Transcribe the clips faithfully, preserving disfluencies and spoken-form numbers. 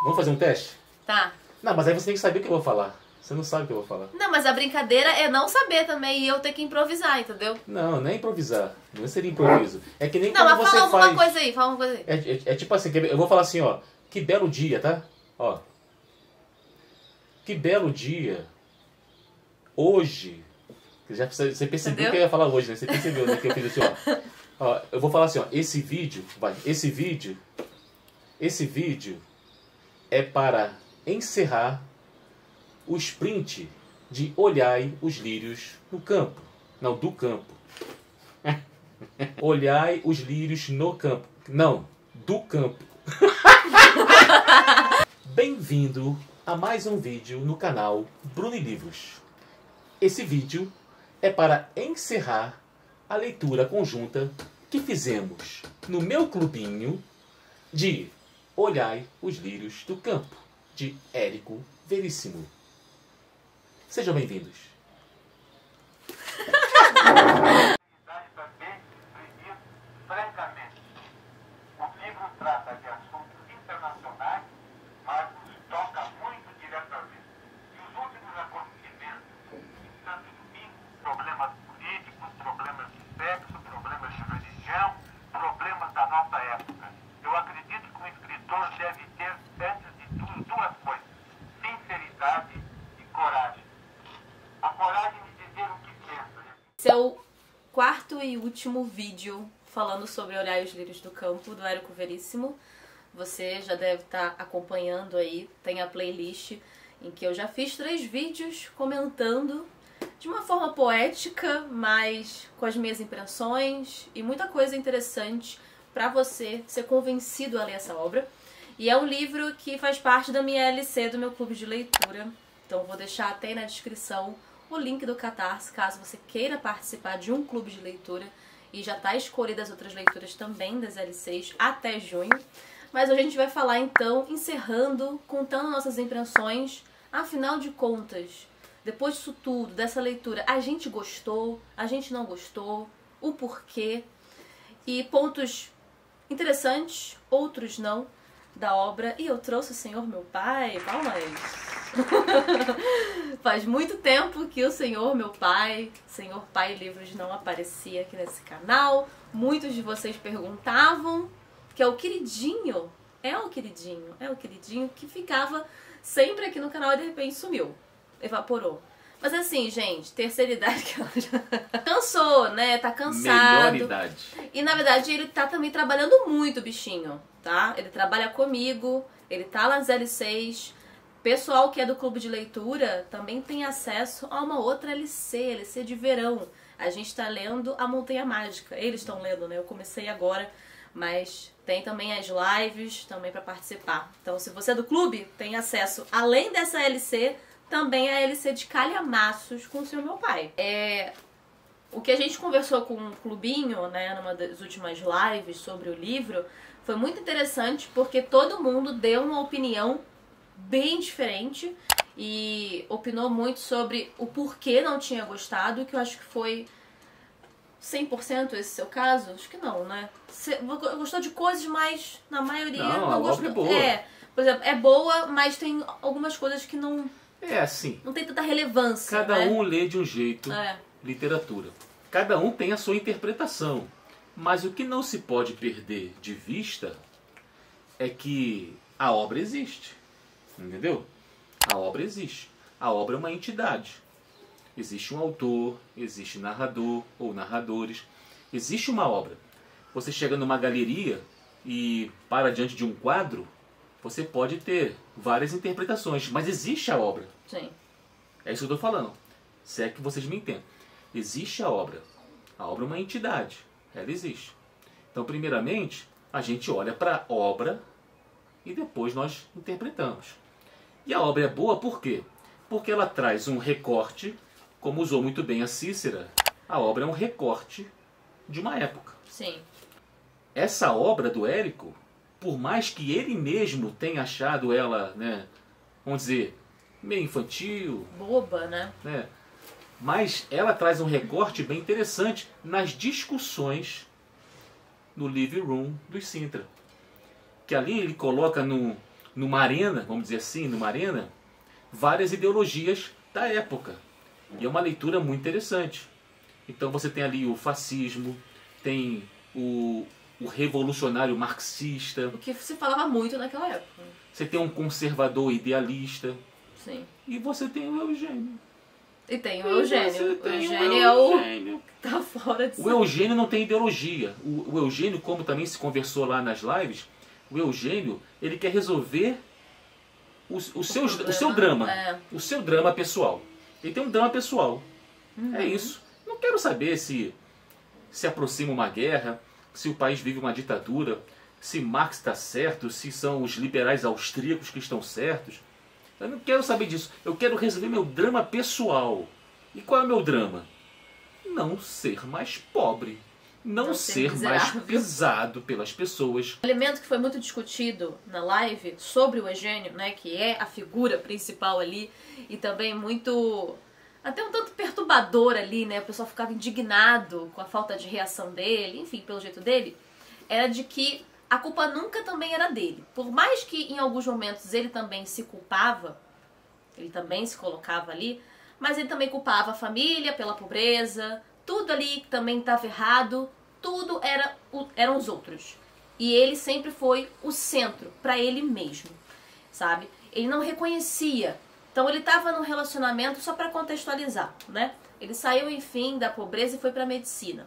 Vamos fazer um teste? Tá. Não, mas aí você tem que saber o que eu vou falar. Você não sabe o que eu vou falar. Não, mas a brincadeira é não saber também e eu ter que improvisar, entendeu? Não, não é improvisar. Não seria improviso. É que nem Não, quando mas você fala alguma faz... coisa aí, fala uma coisa aí. É, é, é tipo assim, eu vou falar assim, ó. Que belo dia, tá? Ó. Que belo dia. Hoje. Já, você percebeu Entendeu? que eu ia falar hoje, né? Você percebeu, né? Que eu fiz assim, ó. Ó. Eu vou falar assim, ó. Esse vídeo, vai. Esse vídeo. Esse vídeo é para encerrar o sprint de olhai os lírios no campo. Não, do campo. Olhai os lírios no campo. Não, do campo. Bem-vindo a mais um vídeo no canal Bruno Livros. Esse vídeo é para encerrar a leitura conjunta que fizemos no meu clubinho de Olhai os Lírios do Campo, de Érico Veríssimo. Sejam bem-vindos. Francamente, o livro trata de assuntos internacionais, mas nos toca muito diretamente. E os últimos acontecimentos em Santo Domingo, problemas políticos, problemas de sexo, problemas de religião, problemas da nossa época. Eu acredito que um escritor deve ter, antes de tudo, duas coisas: sinceridade e coragem. A coragem de dizer o que pensa. Esse é o quarto e último vídeo falando sobre Olhai os Lírios do Campo, do Érico Veríssimo. Você já deve estar acompanhando aí, tem a playlist em que eu já fiz três vídeos comentando de uma forma poética, mas com as minhas impressões e muita coisa interessante para você ser convencido a ler essa obra. E é um livro que faz parte da minha L C, do meu clube de leitura. Então vou deixar até aí na descrição o link do Catarse, caso você queira participar de um clube de leitura. E já está escolhida as outras leituras também das L Cs até junho. Mas hoje a gente vai falar então, encerrando, contando nossas impressões. Afinal de contas, depois disso tudo, dessa leitura, a gente gostou, a gente não gostou, o porquê. E pontos interessantes, outros não, da obra. E eu trouxe o Senhor meu Pai, palmas. Faz muito tempo que o Senhor meu Pai, Senhor Pai Livros, não aparecia aqui nesse canal. Muitos de vocês perguntavam, que é o queridinho, é o queridinho, é o queridinho que ficava sempre aqui no canal e de repente sumiu, evaporou. Mas assim, gente, terceira idade que ela já cansou, né? Tá cansado. Melhor idade. E na verdade ele tá também trabalhando muito, bichinho, tá? Ele trabalha comigo, ele tá nas L Cs. Pessoal que é do clube de leitura também tem acesso a uma outra L C, L C de verão. A gente está lendo A Montanha Mágica. Eles estão lendo, né? Eu comecei agora, mas tem também as lives também para participar. Então, se você é do clube, tem acesso, além dessa L C, também a L C de calhamaços com o seu meu pai. É... O que a gente conversou com o clubinho, né, numa das últimas lives sobre o livro, foi muito interessante porque todo mundo deu uma opinião bem diferente e opinou muito sobre o porquê não tinha gostado, que eu acho que foi cem por cento esse seu caso? Acho que não, né? Você gostou de coisas, mas na maioria não, não a gostou. obra é boa. É, por exemplo, é boa, mas tem algumas coisas que não, É assim. não tem tanta relevância. Cada né? um lê de um jeito É. literatura. Cada um tem a sua interpretação. Mas o que não se pode perder de vista é que a obra existe. Entendeu? A obra existe. A obra é uma entidade. Existe um autor, existe narrador ou narradores. Existe uma obra. Você chega numa galeria e para diante de um quadro, você pode ter várias interpretações, mas existe a obra. Sim. É isso que eu estou falando. Se é que vocês me entendem. Existe a obra. A obra é uma entidade. Ela existe. Então, primeiramente, a gente olha para a obra e depois nós interpretamos. E a obra é boa por quê? Porque ela traz um recorte, como usou muito bem a Cícera, a obra é um recorte de uma época. Sim. Essa obra do Érico, por mais que ele mesmo tenha achado ela, né, vamos dizer, meio infantil, Boba, né? né, mas ela traz um recorte bem interessante nas discussões no living room do Sintra. Que ali ele coloca no, numa arena, vamos dizer assim, numa arena, várias ideologias da época. E é uma leitura muito interessante. Então você tem ali o fascismo, tem o, o revolucionário marxista. O que se falava muito naquela época. Você tem um conservador idealista. Sim. E você tem o Eugênio. E tem o Eugênio. O Eugênio é o que tá fora de O Eugênio não tem ideologia. O, o Eugênio, como também se conversou lá nas lives, o Eugênio, ele quer resolver o, o, o, seu, o seu drama. É. O seu drama pessoal. Ele tem um drama pessoal. Uhum. É isso. Não quero saber se se aproxima uma guerra, se o país vive uma ditadura, se Marx está certo, se são os liberais austríacos que estão certos. Eu não quero saber disso. Eu quero resolver meu drama pessoal. E qual é o meu drama? Não ser mais pobre. Não, Não ser, ser mais miserável. pisado pelas pessoas. Um elemento que foi muito discutido na live sobre o Eugênio, né, que é a figura principal ali, e também muito, até um tanto perturbador ali, né, o pessoal ficava indignado com a falta de reação dele, enfim, pelo jeito dele, era de que a culpa nunca também era dele. Por mais que em alguns momentos ele também se culpava, ele também se colocava ali, mas ele também culpava a família pela pobreza, tudo ali que também estava errado, tudo era, eram os outros. E ele sempre foi o centro para ele mesmo, sabe? Ele não reconhecia. Então ele estava num relacionamento, só para contextualizar, né? Ele saiu, enfim, da pobreza e foi para medicina.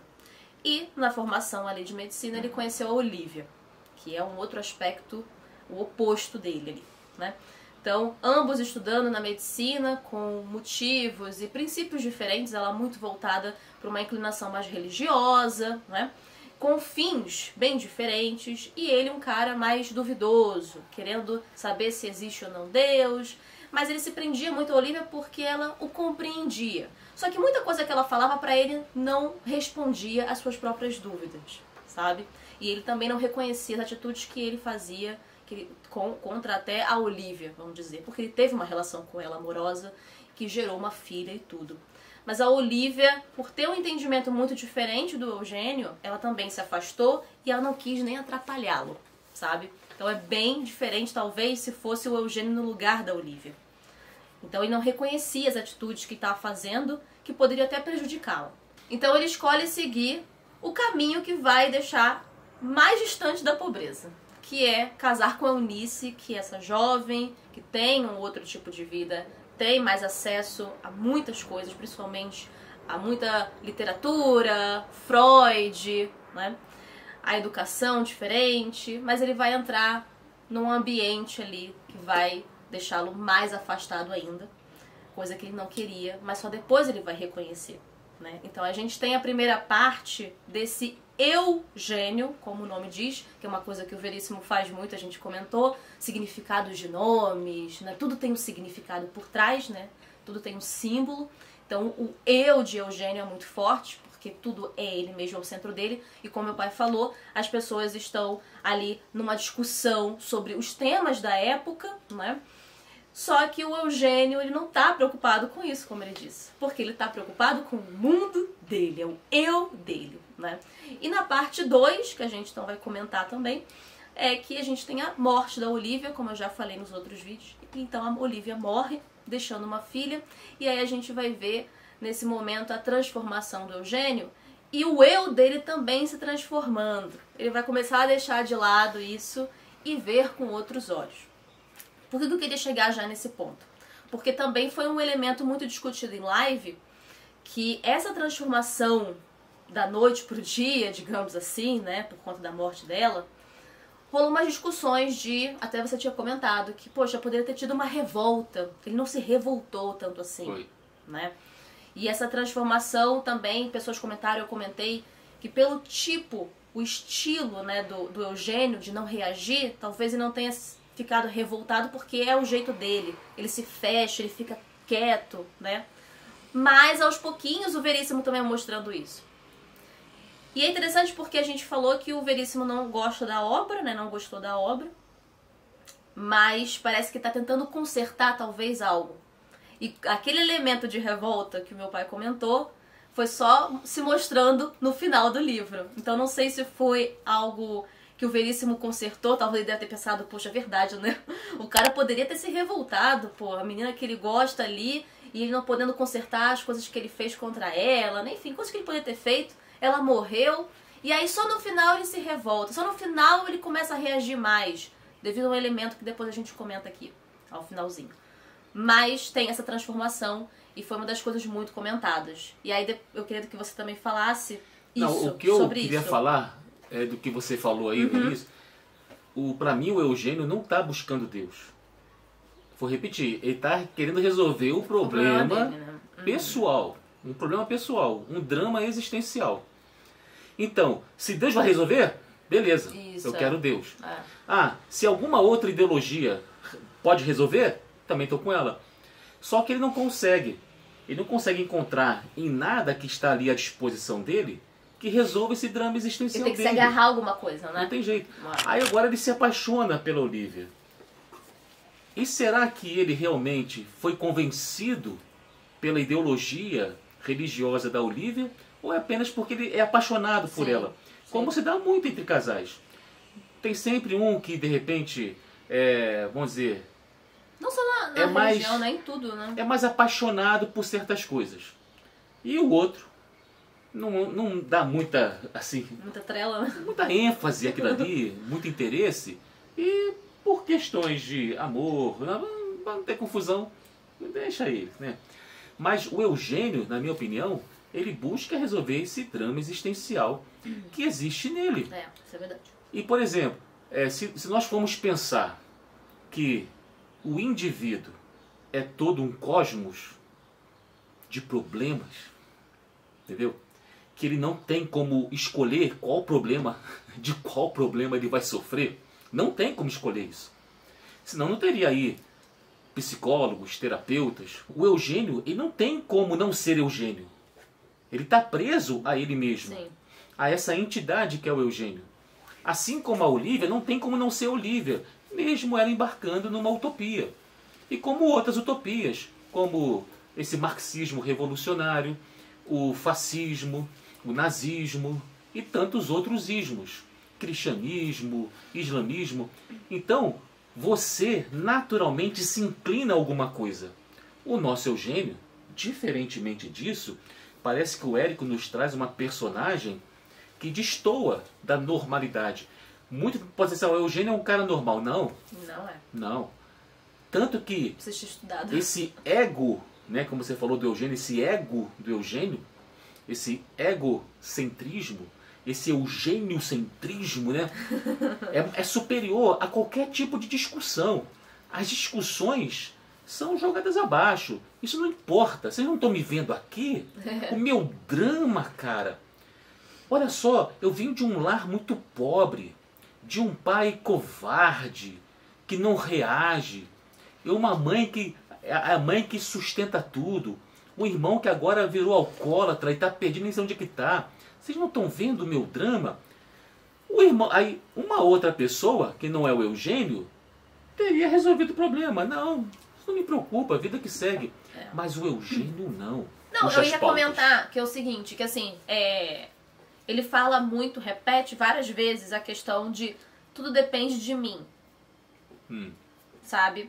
E na formação ali de medicina ele conheceu a Olivia, que é um outro aspecto, o oposto dele ali, né? Então, ambos estudando na medicina, com motivos e princípios diferentes, ela muito voltada para uma inclinação mais religiosa, né? Com fins bem diferentes, e ele um cara mais duvidoso, querendo saber se existe ou não Deus, mas ele se prendia muito a Olivia porque ela o compreendia. Só que muita coisa que ela falava para ele não respondia às suas próprias dúvidas, sabe? E ele também não reconhecia as atitudes que ele fazia que, com, contra até a Olivia, vamos dizer, porque ele teve uma relação com ela amorosa que gerou uma filha e tudo. Mas a Olivia, por ter um entendimento muito diferente do Eugênio, ela também se afastou e ela não quis nem atrapalhá-lo, sabe? Então é bem diferente, talvez, se fosse o Eugênio no lugar da Olivia. Então ele não reconhecia as atitudes que estava fazendo, que poderia até prejudicá-la. Então ele escolhe seguir o caminho que vai deixar mais distante da pobreza, que é casar com a Eunice, que é essa jovem, que tem um outro tipo de vida, tem mais acesso a muitas coisas, principalmente a muita literatura, Freud, né? A educação diferente, mas ele vai entrar num ambiente ali que vai deixá-lo mais afastado ainda, coisa que ele não queria, mas só depois ele vai reconhecer, né? Então a gente tem a primeira parte desse Eugênio, como o nome diz, que é uma coisa que o Veríssimo faz muito, a gente comentou, significados de nomes, né? Tudo tem um significado por trás, né? Tudo tem um símbolo. Então o eu de Eugênio é muito forte, porque tudo é ele mesmo, é o centro dele. E como meu pai falou, as pessoas estão ali numa discussão sobre os temas da época, né? Só que o Eugênio, ele não está preocupado com isso, como ele disse, porque ele está preocupado com o mundo dele, é o eu dele, né? E na parte dois, que a gente então vai comentar também, é que a gente tem a morte da Olivia, como eu já falei nos outros vídeos. Então a Olivia morre, deixando uma filha, e aí a gente vai ver nesse momento a transformação do Eugênio e o eu dele também se transformando. Ele vai começar a deixar de lado isso e ver com outros olhos. Por que eu queria chegar já nesse ponto? Porque também foi um elemento muito discutido em live, que essa transformação da noite pro dia, digamos assim, né, por conta da morte dela, rolou umas discussões de, até você tinha comentado, que, poxa, poderia ter tido uma revolta. Ele não se revoltou tanto assim, Foi. né? E essa transformação também, pessoas comentaram, eu comentei, que pelo tipo, o estilo, né, do, do Eugênio de não reagir, talvez ele não tenha ficado revoltado porque é o jeito dele. Ele se fecha, ele fica quieto, né? Mas aos pouquinhos o Veríssimo também é mostrando isso. E é interessante porque a gente falou que o Veríssimo não gosta da obra, né? Não gostou da obra. Mas parece que está tentando consertar talvez algo. E aquele elemento de revolta que o meu pai comentou foi só se mostrando no final do livro. Então não sei se foi algo que o Veríssimo consertou, talvez ele deve ter pensado, poxa, é verdade, né? O cara poderia ter se revoltado, pô, a menina que ele gosta ali, e ele não podendo consertar as coisas que ele fez contra ela, né? Enfim, coisas que ele poderia ter feito, ela morreu, e aí só no final ele se revolta, só no final ele começa a reagir mais, devido a um elemento que depois a gente comenta aqui, ao finalzinho. Mas tem essa transformação, e foi uma das coisas muito comentadas. E aí eu queria que você também falasse isso, não, o que eu sobre queria isso. falar é do que você falou aí no início. O, pra mim, o Eugênio não está buscando Deus. Vou repetir, ele está querendo resolver o problema, O problema dele, né? Uhum. pessoal. Um problema pessoal, um drama existencial. Então, se Deus vai resolver, beleza, Isso, eu é. quero Deus. É. Ah, se alguma outra ideologia pode resolver, também estou com ela. Só que ele não consegue. Ele não consegue encontrar em nada que está ali à disposição dele que resolva esse drama Ele existencial tem que dele. se agarrar a alguma coisa, né? Não tem jeito. Ué. Aí agora ele se apaixona pela Olivia. E será que ele realmente foi convencido pela ideologia religiosa da Olivia? Ou é apenas porque ele é apaixonado por Sim, ela? sim. Como se dá muito entre casais. Tem sempre um que de repente, é, vamos dizer, Não só na, na É mais- religião, né? Em tudo, né? é mais apaixonado por certas coisas. E o outro não, não dá muita, assim, Muita trela, né? muita ênfase aquilo ali, muito interesse. E por questões de amor, não, não ter confusão, deixa ele, né? Mas o Eugênio, na minha opinião, ele busca resolver esse drama existencial que existe nele. É, isso é verdade. E, por exemplo, é, se, se nós formos pensar que o indivíduo é todo um cosmos de problemas, entendeu? Que ele não tem como escolher qual problema, de qual problema ele vai sofrer. Não tem como escolher isso. Senão não teria aí psicólogos, terapeutas. O Eugênio, ele não tem como não ser Eugênio. Ele está preso a ele mesmo, Sim. a essa entidade que é o Eugênio. Assim como a Olivia, não tem como não ser Olivia, mesmo ela embarcando numa utopia. E como outras utopias, como esse marxismo revolucionário, o fascismo, o nazismo e tantos outros ismos, cristianismo, islamismo. Então, você naturalmente se inclina a alguma coisa. O nosso Eugênio, diferentemente disso, parece que o Érico nos traz uma personagem que destoa da normalidade. Muito pode ser assim, o Eugênio é um cara normal. Não, Não é. não. Tanto que Precisa ter estudado. esse ego, né, como você falou do Eugênio, esse ego do Eugênio, esse egocentrismo, esse eugêniocentrismo, né, é, é superior a qualquer tipo de discussão. As discussões são jogadas abaixo. Isso não importa. Vocês não estão me vendo aqui? O meu drama, cara. Olha só, eu vim de um lar muito pobre, de um pai covarde, que não reage, e uma mãe que a mãe que sustenta tudo, um irmão que agora virou alcoólatra e está perdido, nem sei onde é que está. Vocês não estão vendo o meu drama? O irmão, aí uma outra pessoa, que não é o Eugênio, teria resolvido o problema. Não, isso não me preocupa, a vida que segue. É. Mas o Eugênio não. Não, Puxa eu as ia pautas. comentar que é o seguinte, que assim, é, ele fala muito, repete várias vezes a questão de tudo depende de mim, Hum. sabe?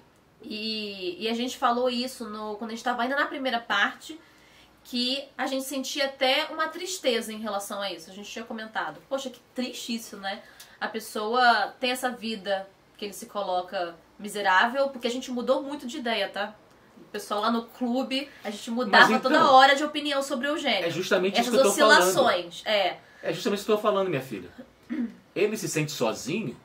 E, e a gente falou isso no, quando a gente estava ainda na primeira parte, que a gente sentia até uma tristeza em relação a isso. A gente tinha comentado, poxa, que triste isso, né? A pessoa tem essa vida que ele se coloca miserável, porque a gente mudou muito de ideia, tá? O pessoal lá no clube, a gente mudava Mas então, toda hora de opinião sobre o Eugênio. É justamente isso Essas que eu tô falando. oscilações, é. É justamente isso que eu estou falando, minha filha. Ele se sente sozinho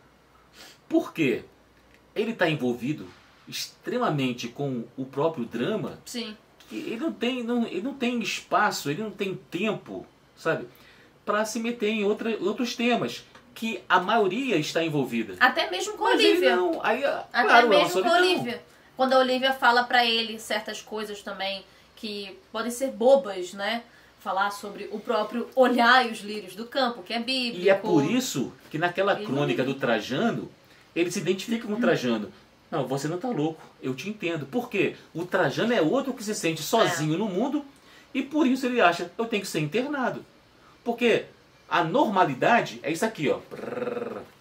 porque ele está envolvido extremamente com o próprio drama. Sim. Que ele não tem, não, ele não tem espaço, ele não tem tempo, sabe, para se meter em outra, outros temas que a maioria está envolvida. Até mesmo com a Mas ele Olivia. não. Aí, Até claro, é uma mesmo com a solidão. Olivia. Quando a Olivia fala pra ele certas coisas também que podem ser bobas, né? Falar sobre o próprio olhar e os lírios do campo, que é bíblico. E é por isso que naquela Ele crônica não- do Trajano, ele se identifica com o Trajano. Não, você não tá louco, eu te entendo. Por quê? O Trajano é outro que se sente sozinho É. no mundo e por isso ele acha, eu tenho que ser internado. Porque a normalidade é isso aqui, ó.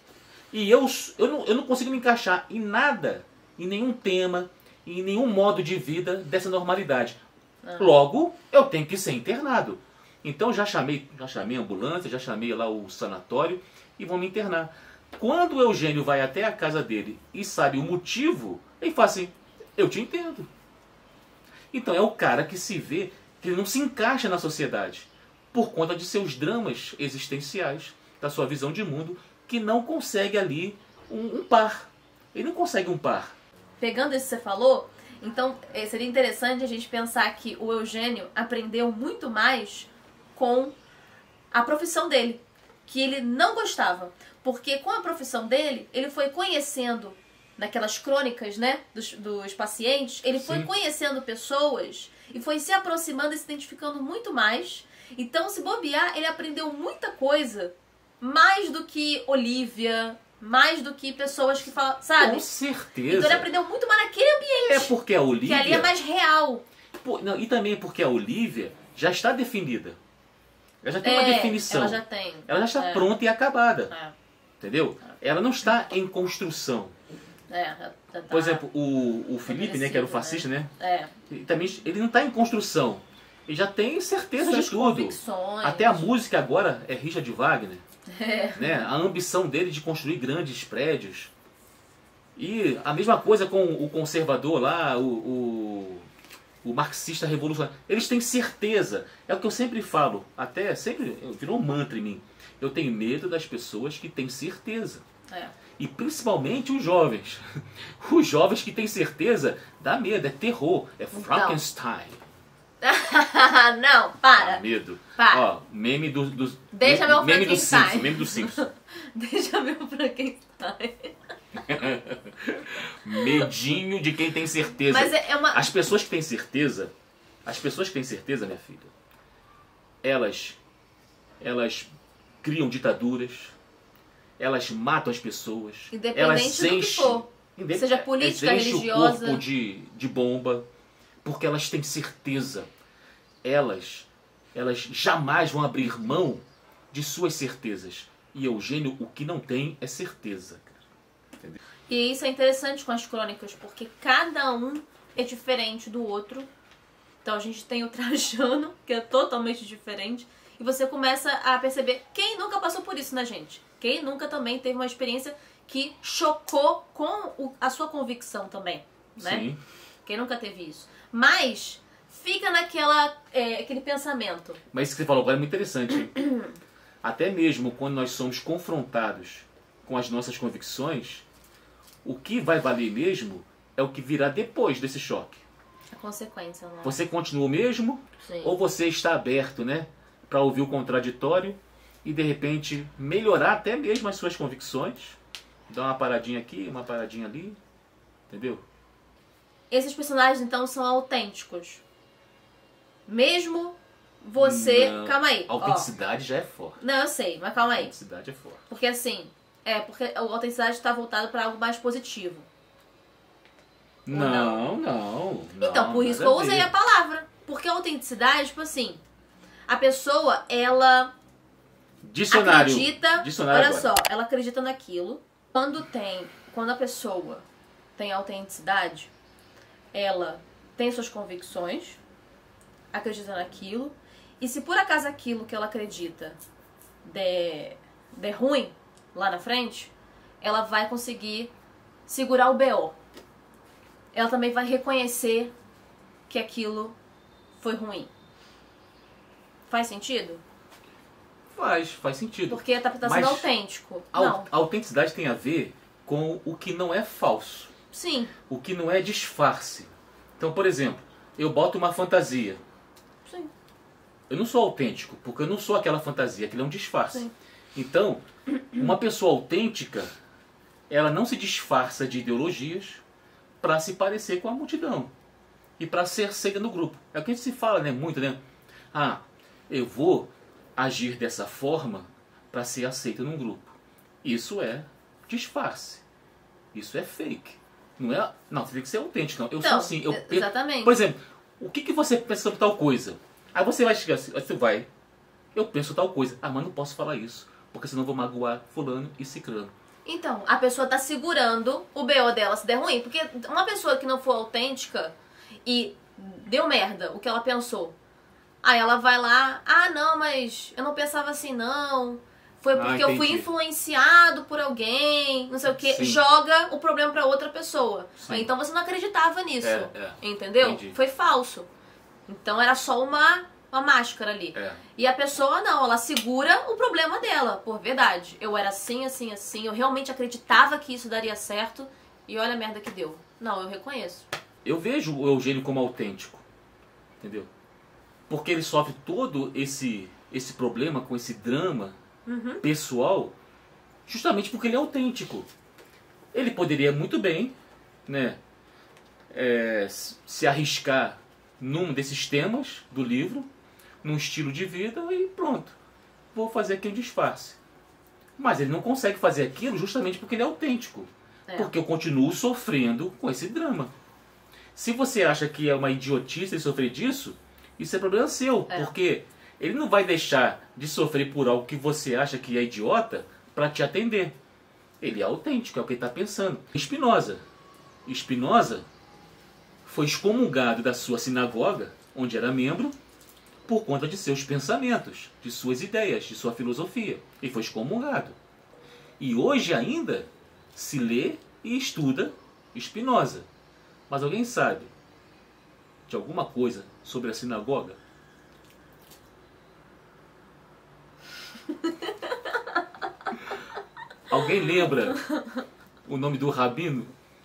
E eu, eu, não, eu não consigo me encaixar em nada, em nenhum tema, em nenhum modo de vida dessa normalidade. Ah. Logo, eu tenho que ser internado. Então já chamei, já chamei a ambulância, já chamei lá o sanatório e vão me internar. Quando o Eugênio vai até a casa dele e sabe o motivo, ele fala assim, eu te entendo. Então é o cara que se vê que ele não se encaixa na sociedade por conta de seus dramas existenciais, da sua visão de mundo, que não consegue ali um, um par. Ele não consegue um par. Pegando isso que você falou, então seria interessante a gente pensar que o Eugênio aprendeu muito mais com a profissão dele, que ele não gostava. Porque com a profissão dele, ele foi conhecendo, naquelas crônicas, né, dos, dos pacientes, ele foi Sim. conhecendo pessoas e foi se aproximando e se identificando muito mais. Então, se bobear, ele aprendeu muita coisa, mais do que Olivia, mais do que pessoas que falam, sabe? Com certeza. Então ele aprendeu muito mais naquele ambiente. É porque a Olivia... Que ali é mais real. Pô, não, e também porque a Olivia já está definida. Ela já tem é, uma definição. Ela já tem. Ela já está é. pronta e acabada. É. Entendeu? É. Ela não está em construção. É, já, já tá Por exemplo, o, o Felipe, né, que era o fascista, né? né? É. Ele, também, ele não está em construção. Ele já tem certeza Suas de tudo. Convicções. Até a música agora é Richard Wagner. É. Né? A ambição dele de construir grandes prédios. E a mesma coisa com o conservador lá, o, o, o marxista revolucionário. Eles têm certeza. É o que eu sempre falo. Até sempre virou um mantra em mim. Eu tenho medo das pessoas que têm certeza. É. E principalmente os jovens. Os jovens que têm certeza dá medo, é terror, é Frankenstein. Não, para. Dá medo. Para. Ó, meme do, do Deixa meme, meu meme do Frankenstein. Simpson, meme do Simpson. Deixa meu Frankenstein. Medinho de quem tem certeza. Mas é uma... As pessoas que têm certeza, as pessoas que têm certeza, minha filha, elas, elas criam ditaduras, elas matam as pessoas, Independente elas do que enchem, for. Seja política, enchem religiosa. o corpo de, de bomba, porque elas têm certeza. Elas, elas jamais vão abrir mão de suas certezas. E Eugênio, o que não tem é certeza. Entendeu? E isso é interessante com as crônicas, porque cada um é diferente do outro. Então a gente tem o Trajano, que é totalmente diferente. E você começa a perceber quem nunca passou por isso na gente. Quem nunca também teve uma experiência que chocou com o, a sua convicção também, né? Sim. Quem nunca teve isso. Mas fica naquela, é, aquele pensamento. Mas isso que você falou agora é muito interessante, hein? Até mesmo quando nós somos confrontados com as nossas convicções, o que vai valer mesmo é o que virá depois desse choque. A consequência, né? Você continua o mesmo? Sim. Ou você está aberto, né, para ouvir o contraditório e de repente melhorar até mesmo as suas convicções? Dar uma paradinha aqui, uma paradinha ali, entendeu? Esses personagens então são autênticos. Mesmo você... Não. Calma aí. A autenticidade ó. já é forte. Não, eu sei, mas calma A aí. autenticidade é forte. Porque assim, é porque a autenticidade está voltada para algo mais positivo. Não, não, não. Então, por isso que eu usei a palavra. Porque a autenticidade, tipo assim, a pessoa, ela Dicionário. acredita... Dicionário olha agora. só, ela acredita naquilo. Quando tem, quando a pessoa tem autenticidade, ela tem suas convicções, acredita naquilo, e se por acaso aquilo que ela acredita der, der ruim lá na frente, ela vai conseguir segurar o B O. Ela também vai reconhecer que aquilo foi ruim. Faz sentido? Faz, faz sentido. Porque tá, tá sendo Mas autêntico. A, Não. a autenticidade tem a ver com o que não é falso. Sim. O que não é disfarce. Então, por exemplo, eu boto uma fantasia. Sim. Eu não sou autêntico, porque eu não sou aquela fantasia, aquilo é um disfarce. Sim. Então, uma pessoa autêntica, ela não se disfarça de ideologias para se parecer com a multidão. E para ser cega no grupo. É o que a gente se fala, né? Muito, né? Ah, eu vou agir dessa forma para ser aceito num grupo. Isso é disfarce. Isso é fake. Não é... Não, você tem que ser autêntico. Não. Eu Então, sou assim. Eu, exatamente. Por exemplo, o que, que você pensa sobre tal coisa? Aí você vai chegar assim, você vai... Eu penso tal coisa. Ah, mas não posso falar isso, porque senão vou magoar fulano e ciclano. Então, a pessoa tá segurando o B O dela se der ruim. Porque uma pessoa que não for autêntica e deu merda o que ela pensou, aí ela vai lá, ah, não, mas eu não pensava assim, não. Foi porque ah, eu fui influenciado por alguém, não sei o que. Joga o problema pra outra pessoa. Sim. Então você não acreditava nisso, é, é. entendeu? Entendi. Foi falso. Então era só uma, uma máscara ali. É. E a pessoa não, ela segura o problema dela. Por verdade, eu era assim, assim, assim. Eu realmente acreditava que isso daria certo. E olha a merda que deu. Não, eu reconheço. Eu vejo o Eugênio como autêntico. Entendeu? Porque ele sofre todo esse, esse problema com esse drama uhum. pessoal, justamente porque ele é autêntico. Ele poderia muito bem, né, é, se arriscar num desses temas do livro, num estilo de vida e pronto, vou fazer aqui um disfarce. Mas ele não consegue fazer aquilo justamente porque ele é autêntico. É. Porque eu continuo sofrendo com esse drama. Se você acha que é uma idiotice ele sofrer disso, isso é problema seu, é. Porque ele não vai deixar de sofrer por algo que você acha que é idiota para te atender. Ele é autêntico, é o que ele está pensando. Spinoza. Spinoza foi excomungado da sua sinagoga, onde era membro, por conta de seus pensamentos, de suas ideias, de sua filosofia. Ele foi excomungado. E hoje ainda se lê e estuda Spinoza. Mas alguém sabe de alguma coisa sobre a sinagoga? Alguém lembra o nome do rabino?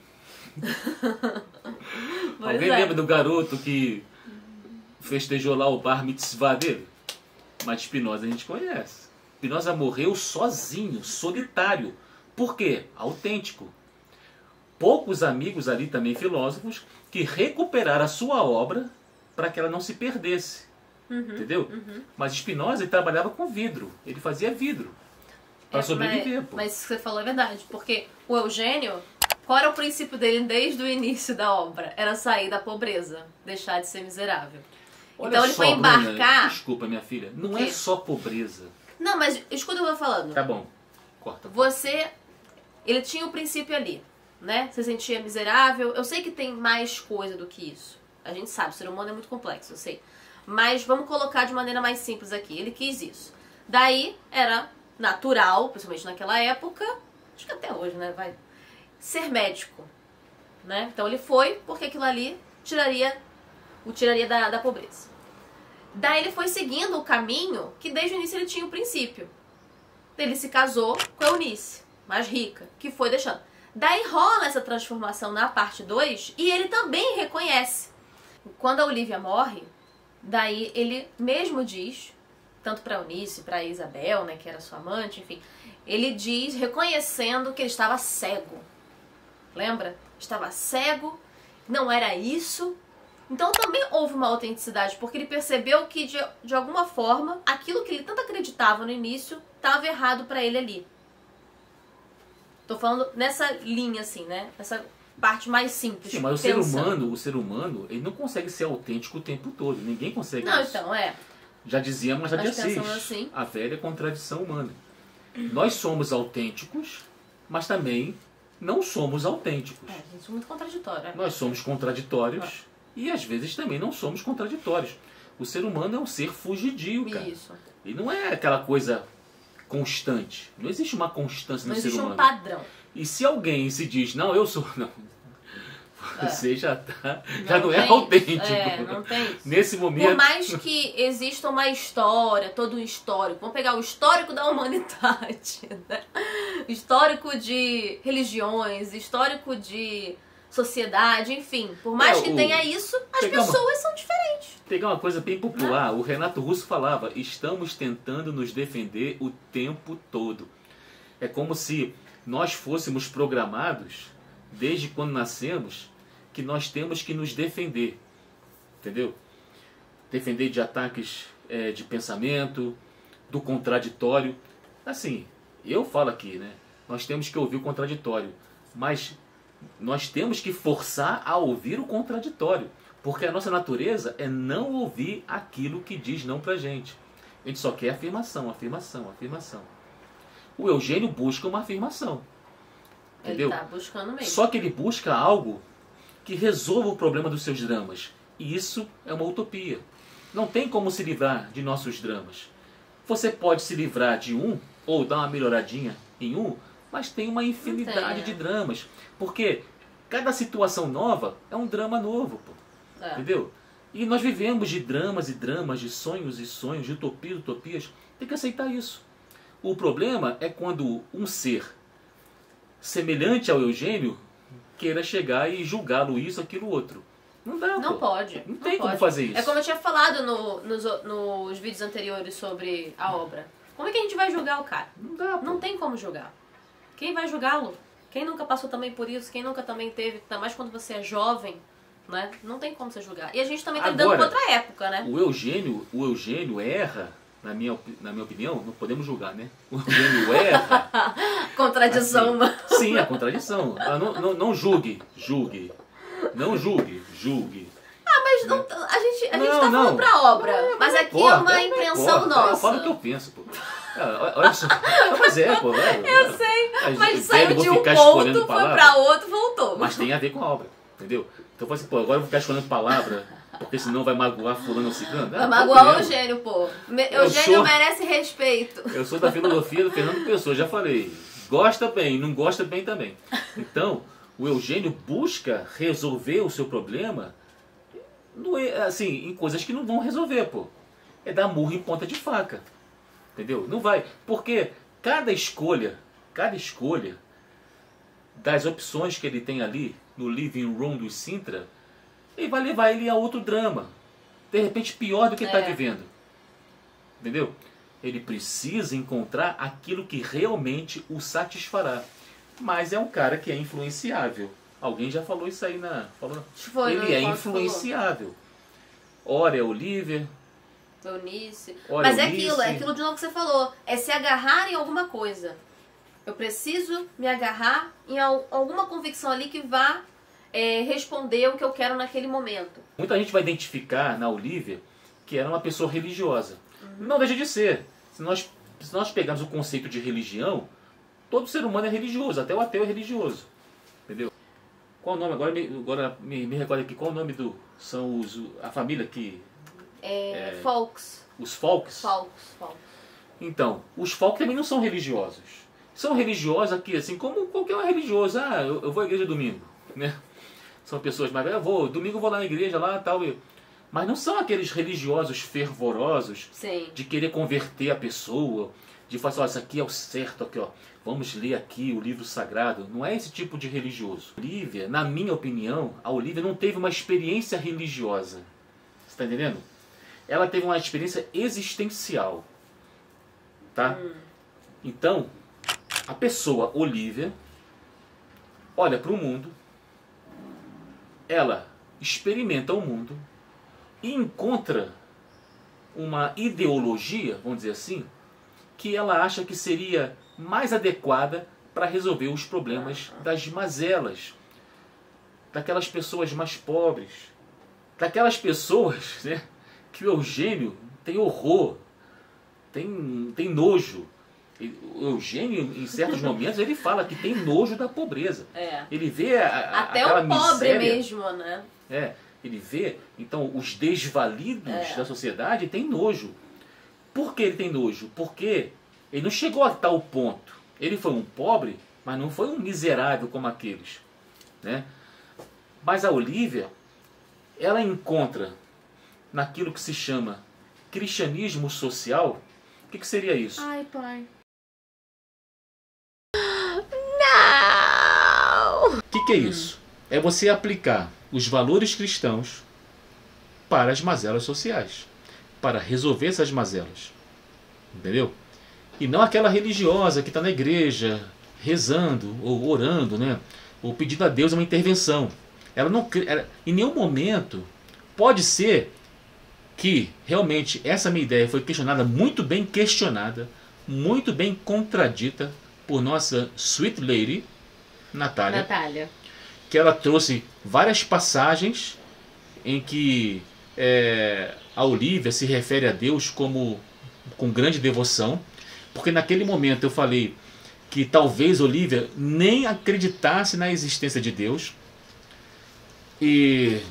Pois Alguém é. lembra do garoto que festejou lá o bar mitzvah dele? Mas Spinoza a gente conhece. Spinoza morreu sozinho, solitário. Por quê? Autêntico. Poucos amigos ali também filósofos que recuperaram a sua obra para que ela não se perdesse. Uhum, entendeu? Uhum. Mas Spinoza ele trabalhava com vidro. Ele fazia vidro para é, sobreviver. Mas, pô. mas isso que você falou é verdade. Porque o Eugênio, qual era o princípio dele desde o início da obra? Era sair da pobreza, deixar de ser miserável. Olha então ele só, foi embarcar... Bruna, desculpa, minha filha. Não é só pobreza. Não, mas escuta o que eu tô falando. Tá bom. Corta. Você... Ele tinha o princípio ali, né? Você sentia miserável. Eu sei que tem mais coisa do que isso. A gente sabe, o ser humano é muito complexo, eu sei. Mas vamos colocar de maneira mais simples aqui. Ele quis isso. Daí era natural, principalmente naquela época, acho que até hoje, né? Vai ser médico, né? Então ele foi porque aquilo ali tiraria, o tiraria da, da pobreza. Daí ele foi seguindo o caminho que desde o início ele tinha o princípio. Ele se casou com a Eunice, mais rica, que foi deixando. Daí rola essa transformação na parte dois e ele também reconhece. Quando a Olivia morre, daí ele mesmo diz, tanto para Eunice, para Isabel, né, que era sua amante, enfim, ele diz, reconhecendo que ele estava cego. Lembra? Estava cego, não era isso. Então também houve uma autenticidade, porque ele percebeu que de, de alguma forma, aquilo que ele tanto acreditava no início, estava errado para ele ali. Tô falando nessa linha assim, né? Nessa parte mais simples. Sim, mas o ser humano, o ser humano, ele não consegue ser autêntico o tempo todo. Ninguém consegue Não, isso. então, é. Já dizia Machado de Nós Assis, pensamos assim. a velha contradição humana. Nós somos autênticos, mas também não somos autênticos. É, a gente é muito contraditório. É. Nós somos contraditórios e às vezes também não somos contraditórios. O ser humano é um ser fugidio, cara. Isso. E não é aquela coisa constante. Não existe uma constância Não no ser existe humano. um padrão. E se alguém se diz, não, eu sou... Não, você é. já tá, não já não tem, é autêntico. É, não tem isso. Nesse momento... Por mais que exista uma história, todo um histórico, vamos pegar o histórico da humanidade, né? Histórico de religiões, histórico de sociedade, enfim. Por mais é, que o... tenha isso, as Pegar pessoas uma... são diferentes. Pegar uma coisa bem popular, o Renato Russo falava, estamos tentando nos defender o tempo todo. É como se nós fôssemos programados, desde quando nascemos, que nós temos que nos defender. Entendeu? Defender de ataques é, de pensamento, do contraditório. Assim, eu falo aqui, né? Nós temos que ouvir o contraditório, mas nós temos que forçar a ouvir o contraditório, porque a nossa natureza é não ouvir aquilo que diz não pra gente. A gente só quer afirmação, afirmação, afirmação. O Eugênio busca uma afirmação. Entendeu? Ele tá buscando mesmo. Só que ele busca algo que resolva o problema dos seus dramas. E isso é uma utopia. Não tem como se livrar de nossos dramas. Você pode se livrar de um, ou dar uma melhoradinha em um, mas tem uma infinidade tem, de é. dramas. Porque cada situação nova é um drama novo, pô. É. Entendeu? E nós vivemos de dramas e dramas, de sonhos e sonhos, de utopias e utopias. Tem que aceitar isso. O problema é quando um ser semelhante ao Eugênio queira chegar e julgá-lo isso, aquilo, outro. Não dá, Não pô. pode. Não tem não como pode. fazer isso. É como eu tinha falado no, nos, nos vídeos anteriores sobre a obra. Como é que a gente vai julgar o cara? Não dá, pô. Não tem como julgar. Quem vai julgá-lo? Quem nunca passou também por isso? Quem nunca também teve? Ainda mais quando você é jovem, né? Não tem como você julgar. E a gente também tá lidando com Agora, outra época, né? O Eugênio, o Eugênio erra, na minha, opi- na minha opinião, não podemos julgar, né? O Eugênio erra. Contradição, assim, mano. sim, a contradição. Ah, Não, não, não julgue, julgue. Não julgue, julgue. Ah, mas não, a gente, a gente Não, tá não. falando pra obra. Mas aqui é uma Porra, impressão porra, nossa. Eu falo o que eu penso, pô. Ah, olha só. Não, mas é, pô. Eu sei, mas saiu de um ponto, foi pra outro, voltou. Mas tem a ver com a obra, entendeu? Então eu falei assim, pô, agora eu vou ficar escolhendo palavra, porque senão vai magoar fulano ou ciclano. Vai magoar o Eugênio, pô. Me- Eu Eugênio sou- merece respeito. Eu sou da filosofia do Fernando Pessoa, já falei. Gosta bem, não gosta bem também. Então, o Eugênio busca resolver o seu problema no- assim, em coisas que não vão resolver, pô. É dar murro em ponta de faca. Entendeu? Não vai. Porque cada escolha, cada escolha das opções que ele tem ali no living room do Sintra, ele vai levar ele a outro drama. De repente pior do que ele está É. vivendo. Entendeu? Ele precisa encontrar aquilo que realmente o satisfará. Mas é um cara que é influenciável. Alguém já falou isso aí na... Falou, Foi, ele no é encontro falou. influenciável. Ora é Olivia, Eunice. Ora, Mas é Eunice. aquilo, é aquilo de novo que você falou. É se agarrar em alguma coisa. Eu preciso me agarrar em al- alguma convicção ali que vá é, responder o que eu quero naquele momento. muita gente vai identificar na Olivia que era uma pessoa religiosa. Não deixa de ser. Se nós, se nós pegarmos o conceito de religião, todo ser humano é religioso, até o ateu é religioso. Entendeu? Qual o nome? Agora me, agora me, me recorda aqui, qual o nome do... São os, a família que... É, É. Folks. Os folks? Folks. Folks. Então, os folks também não são religiosos. São religiosos aqui, assim, como qualquer um é religioso. Ah, eu, eu vou à igreja domingo, né? São pessoas, mas eu vou, domingo eu vou lá na igreja, lá tal. e- Mas não são aqueles religiosos fervorosos Sim. de querer converter a pessoa, de falar assim, ó, isso aqui é o certo, aqui, ó, vamos ler aqui o livro sagrado. Não é esse tipo de religioso. Olivia, na minha opinião, a Olivia não teve uma experiência religiosa. Você está entendendo? Ela teve uma experiência existencial. Tá? Então, a pessoa Olivia olha para o mundo, ela experimenta o mundo e encontra uma ideologia, vamos dizer assim, que ela acha que seria mais adequada para resolver os problemas das mazelas, daquelas pessoas mais pobres, daquelas pessoas, né, que o Eugênio tem horror, tem, tem nojo. Ele- O Eugênio, em certos momentos, ele fala que tem nojo da pobreza. É. Ele vê a, a, Até aquela o pobre miséria. mesmo, né? É, ele vê, então, os desvalidos É. da sociedade tem nojo. Por que ele tem nojo? Porque ele não chegou a tal ponto. Ele foi um pobre, mas não foi um miserável como aqueles. Né? Mas a Olivia, ela encontra naquilo que se chama cristianismo social. O que, que seria isso? Ai, pai. O que, que é isso? É você aplicar os valores cristãos para as mazelas sociais, para resolver essas mazelas. Entendeu? E não aquela religiosa que está na igreja rezando ou orando, né? Ou pedindo a Deus uma intervenção. Ela não, cre- ela, em nenhum momento pode ser que realmente essa minha ideia foi questionada, muito bem questionada, muito bem contradita por nossa Sweet Lady, Natália, Natália. que ela trouxe várias passagens em que é, a Olivia se refere a Deus como com grande devoção, porque naquele momento eu falei que talvez Olívia nem acreditasse na existência de Deus, e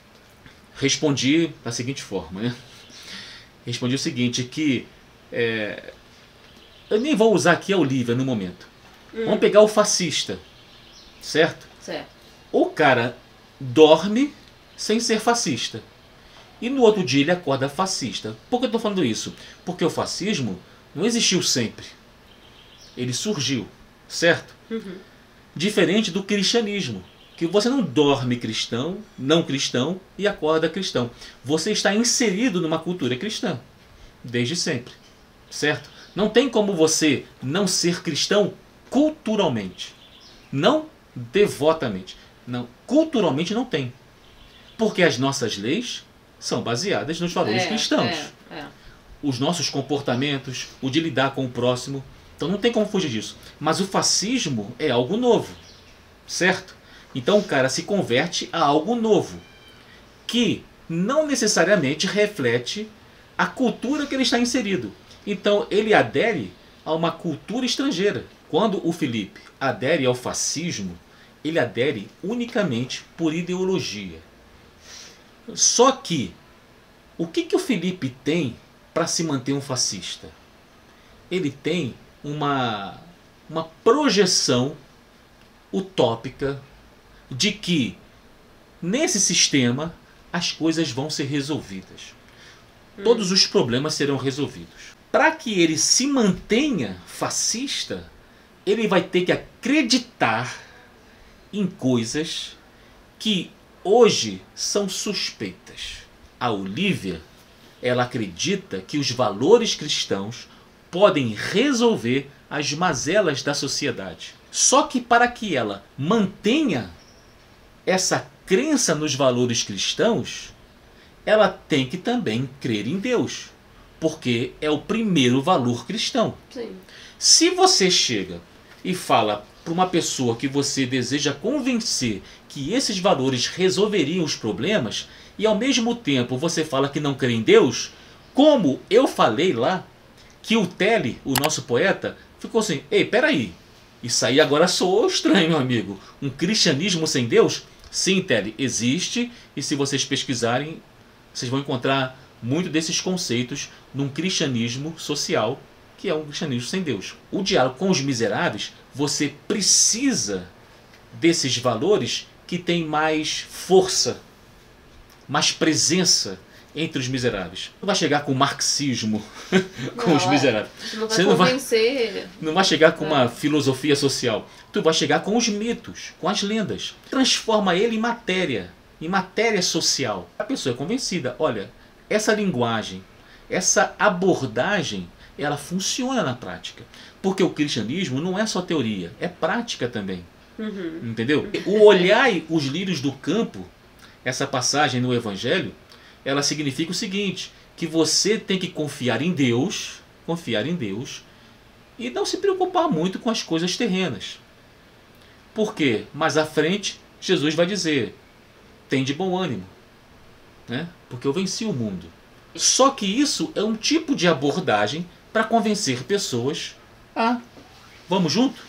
respondi da seguinte forma, né? Respondi o seguinte, que é, eu nem vou usar aqui a Olívia no momento. Hum. Vamos pegar o fascista, certo? Certo. O cara dorme sem ser fascista. E no outro dia ele acorda fascista. Por que eu estou falando isso? Porque o fascismo não existiu sempre. Ele surgiu, certo? Uhum. Diferente do cristianismo, que você não dorme cristão, não cristão, e acorda cristão. Você está inserido numa cultura cristã, desde sempre, certo? Não tem como você não ser cristão culturalmente. Não devotamente. Não, culturalmente não tem. Porque as nossas leis são baseadas nos valores é, cristãos. É, é. Os nossos comportamentos, o de lidar com o próximo. Então não tem como fugir disso. Mas o fascismo é algo novo, certo? Então o cara se converte a algo novo, que não necessariamente reflete a cultura que ele está inserido. Então ele adere a uma cultura estrangeira. Quando o Felipe adere ao fascismo, ele adere unicamente por ideologia. Só que, o que, que o Felipe tem para se manter um fascista? Ele tem uma, uma projeção utópica de que nesse sistema as coisas vão ser resolvidas. Hum. Todos os problemas serão resolvidos. Para que ele se mantenha fascista, ele vai ter que acreditar em coisas que hoje são suspeitas. A Olívia, ela acredita que os valores cristãos podem resolver as mazelas da sociedade. Só que para que ela mantenha essa crença nos valores cristãos, ela tem que também crer em Deus, porque é o primeiro valor cristão. Sim. Se você chega e fala para uma pessoa que você deseja convencer que esses valores resolveriam os problemas, e ao mesmo tempo você fala que não crê em Deus, como eu falei lá, que o Tele, o nosso poeta, ficou assim, ei, peraí, isso aí agora soou estranho, meu amigo. Um cristianismo sem Deus? Sim, Tele, existe, e se vocês pesquisarem, vocês vão encontrar muito desses conceitos num cristianismo social, que é um cristianismo sem Deus. O diálogo com os miseráveis, você precisa desses valores que têm mais força, mais presença entre os miseráveis. Não vai chegar com o marxismo com não, os miseráveis. Não vai você não convencer. vai, não vai chegar com é. uma filosofia social. Tu vai chegar com os mitos, com as lendas. Transforma ele em matéria, em matéria social. A pessoa é convencida. Olha, essa linguagem, essa abordagem, ela funciona na prática. Porque o cristianismo não é só teoria, é prática também. Uhum. Entendeu? O olhai os lírios do campo, essa passagem no Evangelho, ela significa o seguinte, que você tem que confiar em Deus, confiar em Deus, e não se preocupar muito com as coisas terrenas. Por quê? Mais à frente, Jesus vai dizer, tem de bom ânimo, né? Porque eu venci o mundo. Só que isso é um tipo de abordagem para convencer pessoas a, vamos junto?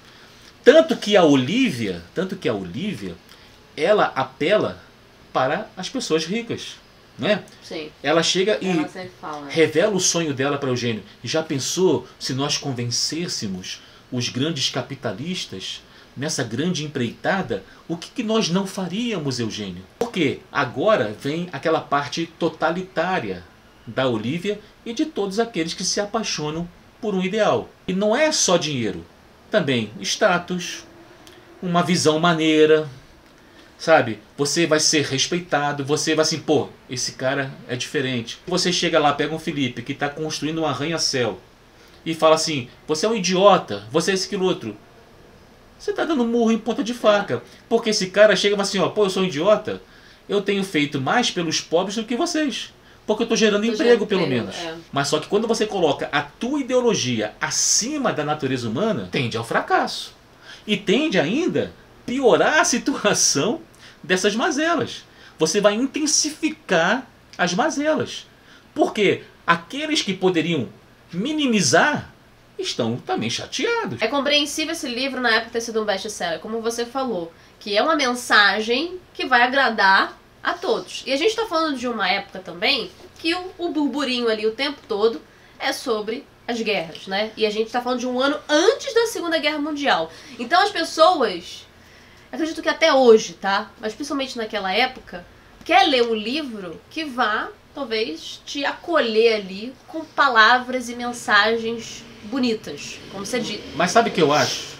Tanto que a Olívia, tanto que a Olívia, ela apela para as pessoas ricas. Né? Sim. Ela chega e ela fala. revela o sonho dela para Eugênio. Já pensou se nós convencêssemos os grandes capitalistas nessa grande empreitada? O que, que nós não faríamos, Eugênio? Porque agora vem aquela parte totalitária da Olívia e de todos aqueles que se apaixonam por um ideal. E não é só dinheiro, também status, uma visão maneira. Sabe, você vai ser respeitado, você vai assim, pô, esse cara é diferente. Você chega lá, pega um Felipe que está construindo um arranha-céu e fala assim, você é um idiota, você é esse aquilo outro. Você está dando murro em ponta de faca. Porque esse cara chega e fala assim, ó, pô, eu sou um idiota, eu tenho feito mais pelos pobres do que vocês. Porque eu estou gerando tô emprego, pelo emprego, menos. É. Mas só que quando você coloca a tua ideologia acima da natureza humana, tende ao fracasso. E tende ainda a piorar a situação dessas mazelas. Você vai intensificar as mazelas. Porque aqueles que poderiam minimizar, estão também chateados. É compreensível esse livro na época ter sido um best-seller, como você falou, que é uma mensagem que vai agradar a todos. E a gente tá falando de uma época também que o, o burburinho ali o tempo todo é sobre as guerras, né? E a gente tá falando de um ano antes da Segunda Guerra Mundial. Então as pessoas, acredito que até hoje, tá? Mas principalmente naquela época, quer ler um livro que vá, talvez, te acolher ali com palavras e mensagens bonitas, como você disse. Mas sabe o que eu acho?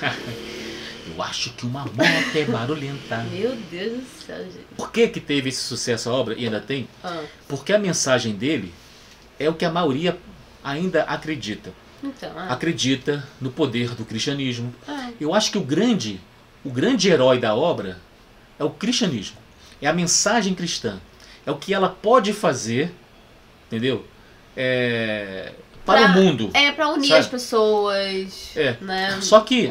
Eu acho que uma moto é barulhenta. Meu Deus do céu, gente. Por que que teve esse sucesso a obra e ainda tem? Ah, Porque a mensagem dele é o que a maioria ainda acredita. então, ah, Acredita no poder do cristianismo. ah, Eu acho que o grande, o grande herói da obra é o cristianismo. É a mensagem cristã. É o que ela pode fazer, entendeu? É, para Pra- o mundo. é pra unir Sabe? as pessoas, É. né? Só que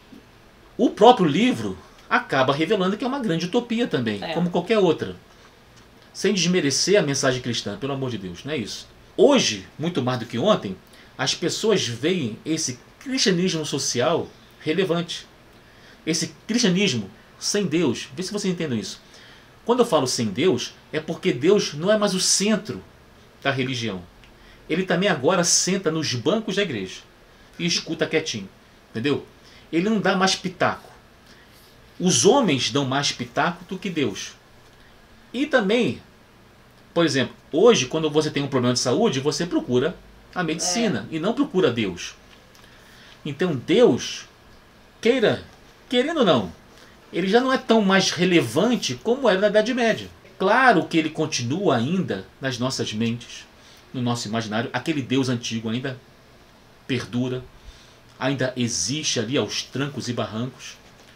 o próprio livro acaba revelando que é uma grande utopia também, É. como qualquer outra. Sem desmerecer a mensagem cristã, pelo amor de Deus, não é isso. Hoje, muito mais do que ontem, as pessoas veem esse cristianismo social relevante. Esse cristianismo sem Deus. Vê se vocês entendem isso. Quando eu falo sem Deus, é porque Deus não é mais o centro da religião. Ele também agora senta nos bancos da igreja e escuta quietinho, entendeu? Ele não dá mais pitaco. Os homens dão mais pitaco do que Deus. E também, por exemplo, hoje quando você tem um problema de saúde, você procura a medicina e não procura Deus. Então Deus, queira, querendo ou não, ele já não é tão mais relevante como era na Idade Média. Claro que ele continua ainda nas nossas mentes, no nosso imaginário. Aquele Deus antigo ainda perdura, ainda existe ali aos trancos e barrancos.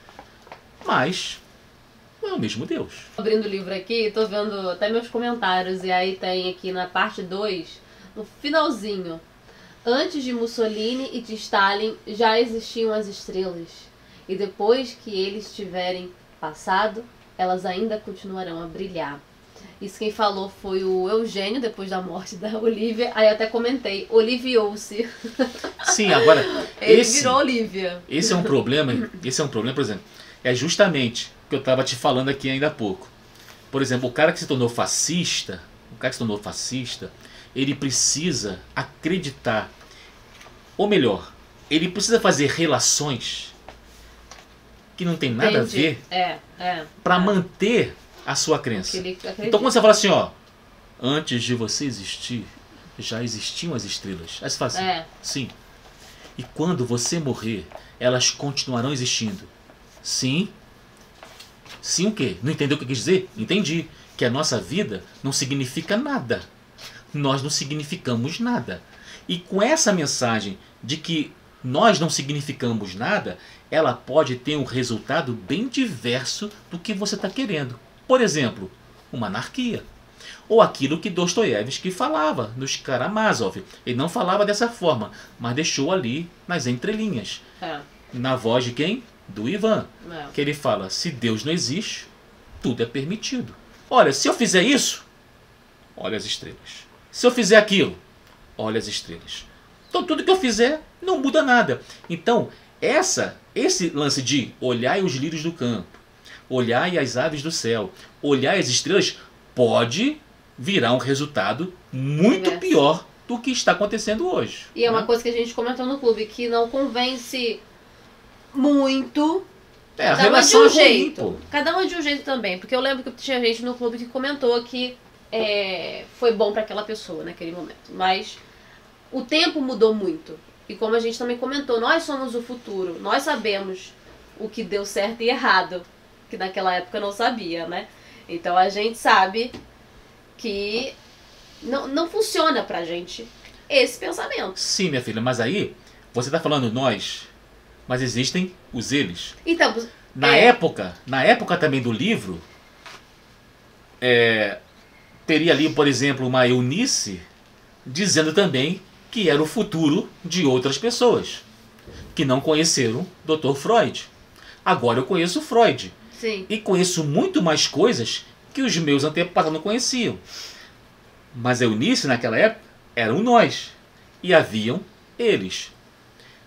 Mas não é o mesmo Deus. Abrindo o livro aqui, tô vendo até meus comentários, e aí tem aqui na parte dois, no finalzinho: antes de Mussolini e de Stalin já existiam as estrelas, e depois que eles tiverem passado, elas ainda continuarão a brilhar. Isso quem falou foi o Eugênio, depois da morte da Olivia. Aí eu até comentei, oliviou-se. Sim, agora Ele esse, virou Olivia. esse é um problema. Esse é um problema, por exemplo. É justamente o que eu estava te falando aqui ainda há pouco. Por exemplo, o cara que se tornou fascista, o cara que se tornou fascista, ele precisa acreditar, ou melhor, ele precisa fazer relações que não tem nada Entendi. a ver É, é. para é. manter a sua crença. Que ele acredita. Então quando você fala assim, ó, antes de você existir, já existiam as estrelas. Aí você fala assim, É. sim. E quando você morrer, elas continuarão existindo. Sim. Sim o quê? Não entendeu o que eu quis dizer? Entendi. Que a nossa vida não significa nada. Nós não significamos nada. E com essa mensagem de que nós não significamos nada, ela pode ter um resultado bem diverso do que você está querendo. Por exemplo, uma anarquia. Ou aquilo que Dostoiévski falava nos Karamazov. Ele não falava dessa forma, mas deixou ali nas entrelinhas. É, Na voz de quem? Do Ivan. é. Que ele fala, se Deus não existe, tudo é permitido. Olha, se eu fizer isso, olha as estrelas. Se eu fizer aquilo, olha as estrelas. Então tudo que eu fizer não muda nada. Então, essa, esse lance de olhar os lírios do campo, olhar as aves do céu, olhar as estrelas, pode virar um resultado muito Inverso. pior do que está acontecendo hoje. E é uma né? coisa que a gente comentou no clube, que não convence muito. É, a Cada uma de relação um é ruim, jeito. pô. Cada uma de um jeito também. Porque eu lembro que tinha gente no clube que comentou que é, foi bom pra aquela pessoa naquele momento. Mas o tempo mudou muito. E como a gente também comentou, nós somos o futuro. Nós sabemos o que deu certo e errado. Que naquela época não sabia, né? Então a gente sabe que não, não funciona pra gente esse pensamento. Sim, minha filha, mas aí você está falando nós, mas existem os eles. Então, Na é, época, na época também do livro, é, teria ali, por exemplo, uma Eunice dizendo também que era o futuro de outras pessoas que não conheceram doutor Freud. Agora eu conheço Freud sim. e conheço muito mais coisas que os meus antepassados não conheciam. Mas a Eunice naquela época eram nós e haviam eles.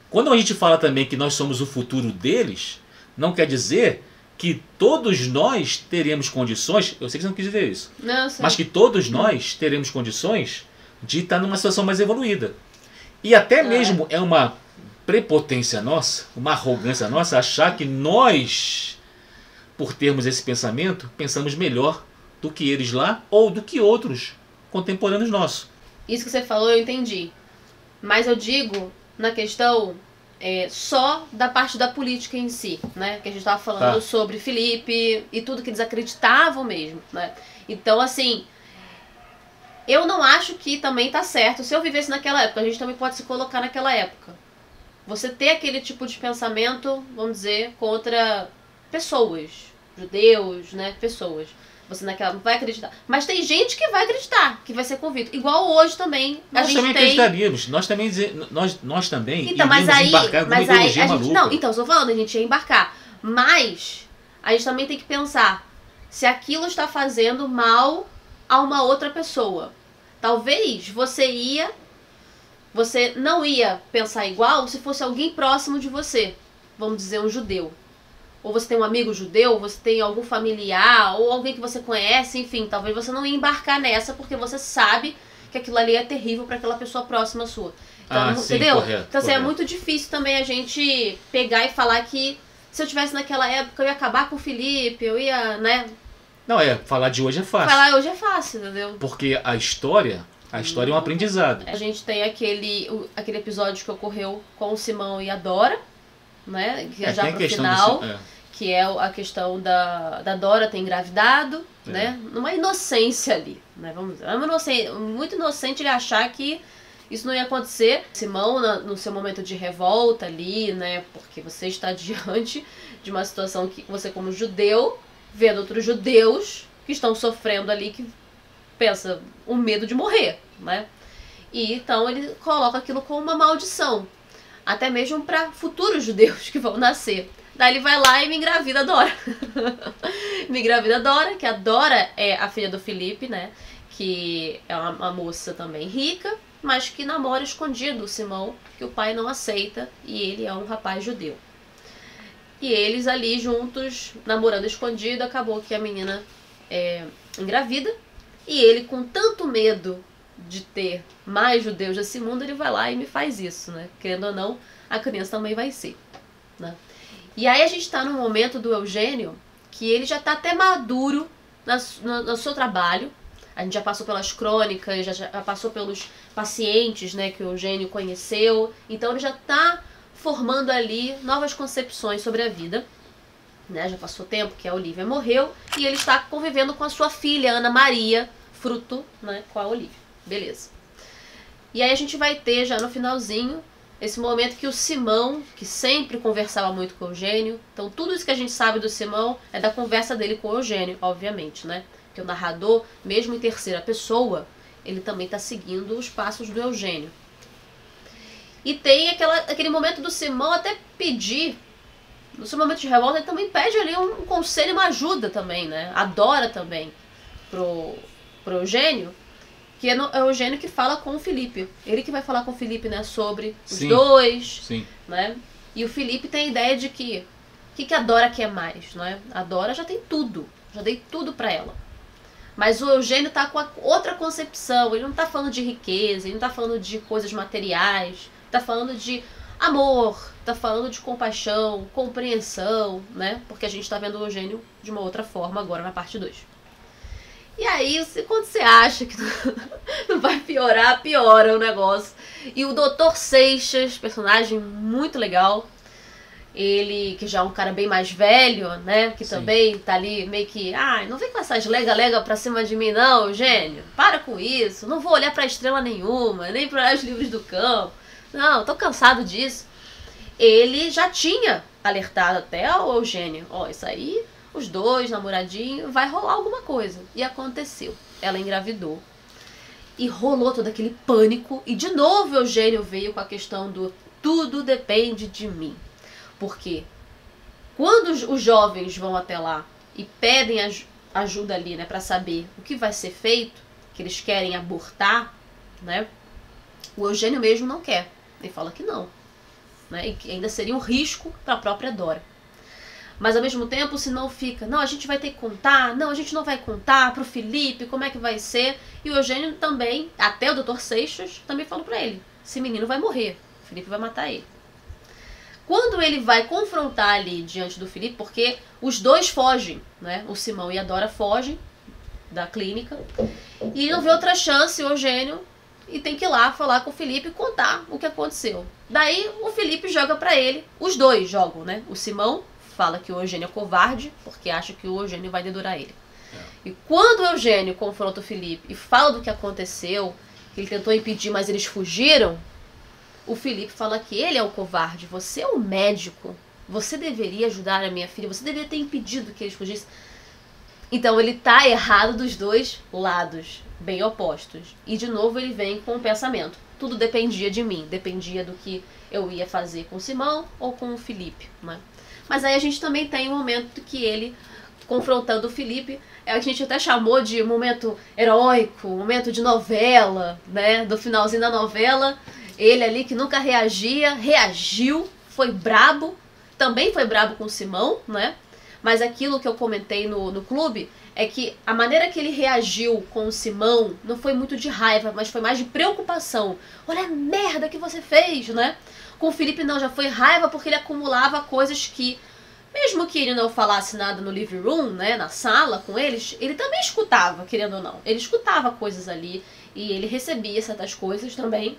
quando a gente fala também que nós somos o futuro deles, não quer dizer que todos nós teremos condições, eu sei que você não quis dizer isso, Não, sei. mas que todos nós teremos condições de estar numa situação mais evoluída. E até mesmo é uma prepotência nossa, uma arrogância nossa, achar que nós, por termos esse pensamento, pensamos melhor do que eles lá ou do que outros contemporâneos nossos. Isso que você falou eu entendi. Mas eu digo na questão é, só da parte da política em si, né? Que a gente estava falando Tá. sobre Felipe e tudo que eles acreditavam mesmo, né? Então, assim, eu não acho que também tá certo. Se eu vivesse naquela época, a gente também pode se colocar naquela época. Você ter aquele tipo de pensamento, vamos dizer, contra pessoas, judeus, né? Pessoas. Você naquela não vai acreditar. Mas tem gente que vai acreditar, que vai ser convicto. Igual hoje também. A Nós gente também tem... acreditaríamos, nós também, nós, nós também Então, mas iríamos aí, embarcar em alguma mas aí ideologia a gente, maluca. não, então, estou falando, a gente ia embarcar. Mas a gente também tem que pensar se aquilo está fazendo mal a uma outra pessoa. Talvez você ia, você não ia pensar igual se fosse alguém próximo de você. Vamos dizer, um judeu. Ou você tem um amigo judeu, você tem algum familiar, ou alguém que você conhece, enfim, talvez você não ia embarcar nessa porque você sabe que aquilo ali é terrível para aquela pessoa próxima sua. Então, Ah, não- sim, entendeu? correto, então, assim, é correto. muito difícil também a gente pegar e falar que se eu tivesse naquela época eu ia acabar com o Felipe, eu ia, né? Não, é, falar de hoje é fácil. Falar hoje é fácil, entendeu? Porque a história, a história é um aprendizado. A gente tem aquele, o- aquele episódio que ocorreu com o Simão e a Dora, né? Que é, É, já tem a pro questão final. desse- é. Que é a questão da, da Dora ter engravidado, É. né? Numa inocência ali, né? Vamos dizer. É uma inocência, muito inocente ele achar que isso não ia acontecer. Simão, na- no seu momento de revolta ali, né? Porque você está diante de uma situação que você, como judeu, vendo outros judeus que estão sofrendo ali, que pensa o medo de morrer, né? E então ele coloca aquilo como uma maldição, até mesmo para futuros judeus que vão nascer. Daí ele vai lá e me engravida a Dora. me engravida a Dora, que a Dora é a filha do Felipe, né? Que é uma, uma moça também rica, mas que namora escondido o Simão, que o pai não aceita, e ele é um rapaz judeu. E eles ali juntos, namorando escondido, acabou que a menina é engravida, e ele, com tanto medo de ter mais judeus desse mundo, ele vai lá e me faz isso, né? Querendo ou não, a criança também vai ser, né? E aí a gente tá no momento do Eugênio, que ele já tá até maduro na, no, no seu trabalho. A gente já passou pelas crônicas, já, já passou pelos pacientes, né, que o Eugênio conheceu. Então ele já tá formando ali novas concepções sobre a vida. Né? Já passou tempo que a Olívia morreu e ele está convivendo com a sua filha, Ana Maria, fruto, né, com a Olívia. Beleza. E aí a gente vai ter já no finalzinho esse momento que o Simão, que sempre conversava muito com o Eugênio, então tudo isso que a gente sabe do Simão é da conversa dele com o Eugênio, obviamente, né? Porque o narrador, mesmo em terceira pessoa, ele também está seguindo os passos do Eugênio. E tem aquela, aquele momento do Simão até pedir, no seu momento de revolta, ele também pede ali um, um conselho e uma ajuda também, né? Adora também pro, pro Eugênio, que é, no, é o Eugênio que fala com o Felipe. Ele que vai falar com o Felipe, né, sobre os Sim. dois, Sim. né? E o Felipe tem a ideia de que o que, que a Dora quer mais, né? A Dora já tem tudo, já dei tudo pra ela. Mas o Eugênio tá com a outra concepção, ele não tá falando de riqueza, ele não tá falando de coisas materiais, tá falando de amor, tá falando de compaixão, compreensão, né? Porque a gente tá vendo o Eugênio de uma outra forma agora na parte dois. E aí, você- quando você acha que não vai piorar, piora o negócio. E o doutor Seixas, personagem muito legal. Ele, que já é um cara bem mais velho, né? Que Sim. também tá ali meio que... Ai, não vem com essas lega-lega pra cima de mim não, Eugênio. Para com isso. Não vou olhar pra estrela nenhuma, nem para os livros do campo. Não, tô cansado disso. Ele já tinha alertado até ao Eugênio. Ó, isso aí... Os dois, namoradinho, vai rolar alguma coisa. E aconteceu. Ela engravidou. E rolou todo aquele pânico. E de novo Eugênio veio com a questão do tudo depende de mim. Porque quando os, os jovens vão até lá e pedem aj- ajuda ali, né, pra saber o que vai ser feito, que eles querem abortar, né, o Eugênio mesmo não quer. Ele fala que não. né? E que ainda seria um risco para a própria Dora. Mas ao mesmo tempo o Simão fica, não, a gente vai ter que contar, não, a gente não vai contar pro Felipe, como é que vai ser? E o Eugênio também, até o doutor Seixas, também falou pra ele, esse menino vai morrer, o Felipe vai matar ele. Quando ele vai confrontar ali diante do Felipe, porque os dois fogem, né? O Simão e a Dora fogem da clínica, e não vê outra chance, o Eugênio, e tem que ir lá falar com o Felipe e contar o que aconteceu. Daí o Felipe joga pra ele, os dois jogam, né? O Simão fala que o Eugênio é covarde, porque acha que o Eugênio vai dedurar ele. É. E quando o Eugênio confronta o Felipe e fala do que aconteceu, que ele tentou impedir, mas eles fugiram, o Felipe fala que ele é o covarde, você é o médico, você deveria ajudar a minha filha, você deveria ter impedido que eles fugissem. Então ele tá errado dos dois lados, bem opostos. E de novo ele vem com o pensamento, tudo dependia de mim, dependia do que eu ia fazer com o Simão ou com o Felipe, né? Mas aí a gente também tem um momento que ele, confrontando o Felipe, a gente até chamou de momento heróico, momento de novela, né? Do finalzinho da novela, ele ali que nunca reagia, reagiu, foi brabo, também foi brabo com o Simão, né? Mas aquilo que eu comentei no, no clube é que a maneira que ele reagiu com o Simão não foi muito de raiva, mas foi mais de preocupação. Olha a merda que você fez, né? Com o Felipe não, já foi raiva porque ele acumulava coisas que, mesmo que ele não falasse nada no living room, né, na sala com eles, ele também escutava, querendo ou não. Ele escutava coisas ali e ele recebia certas coisas também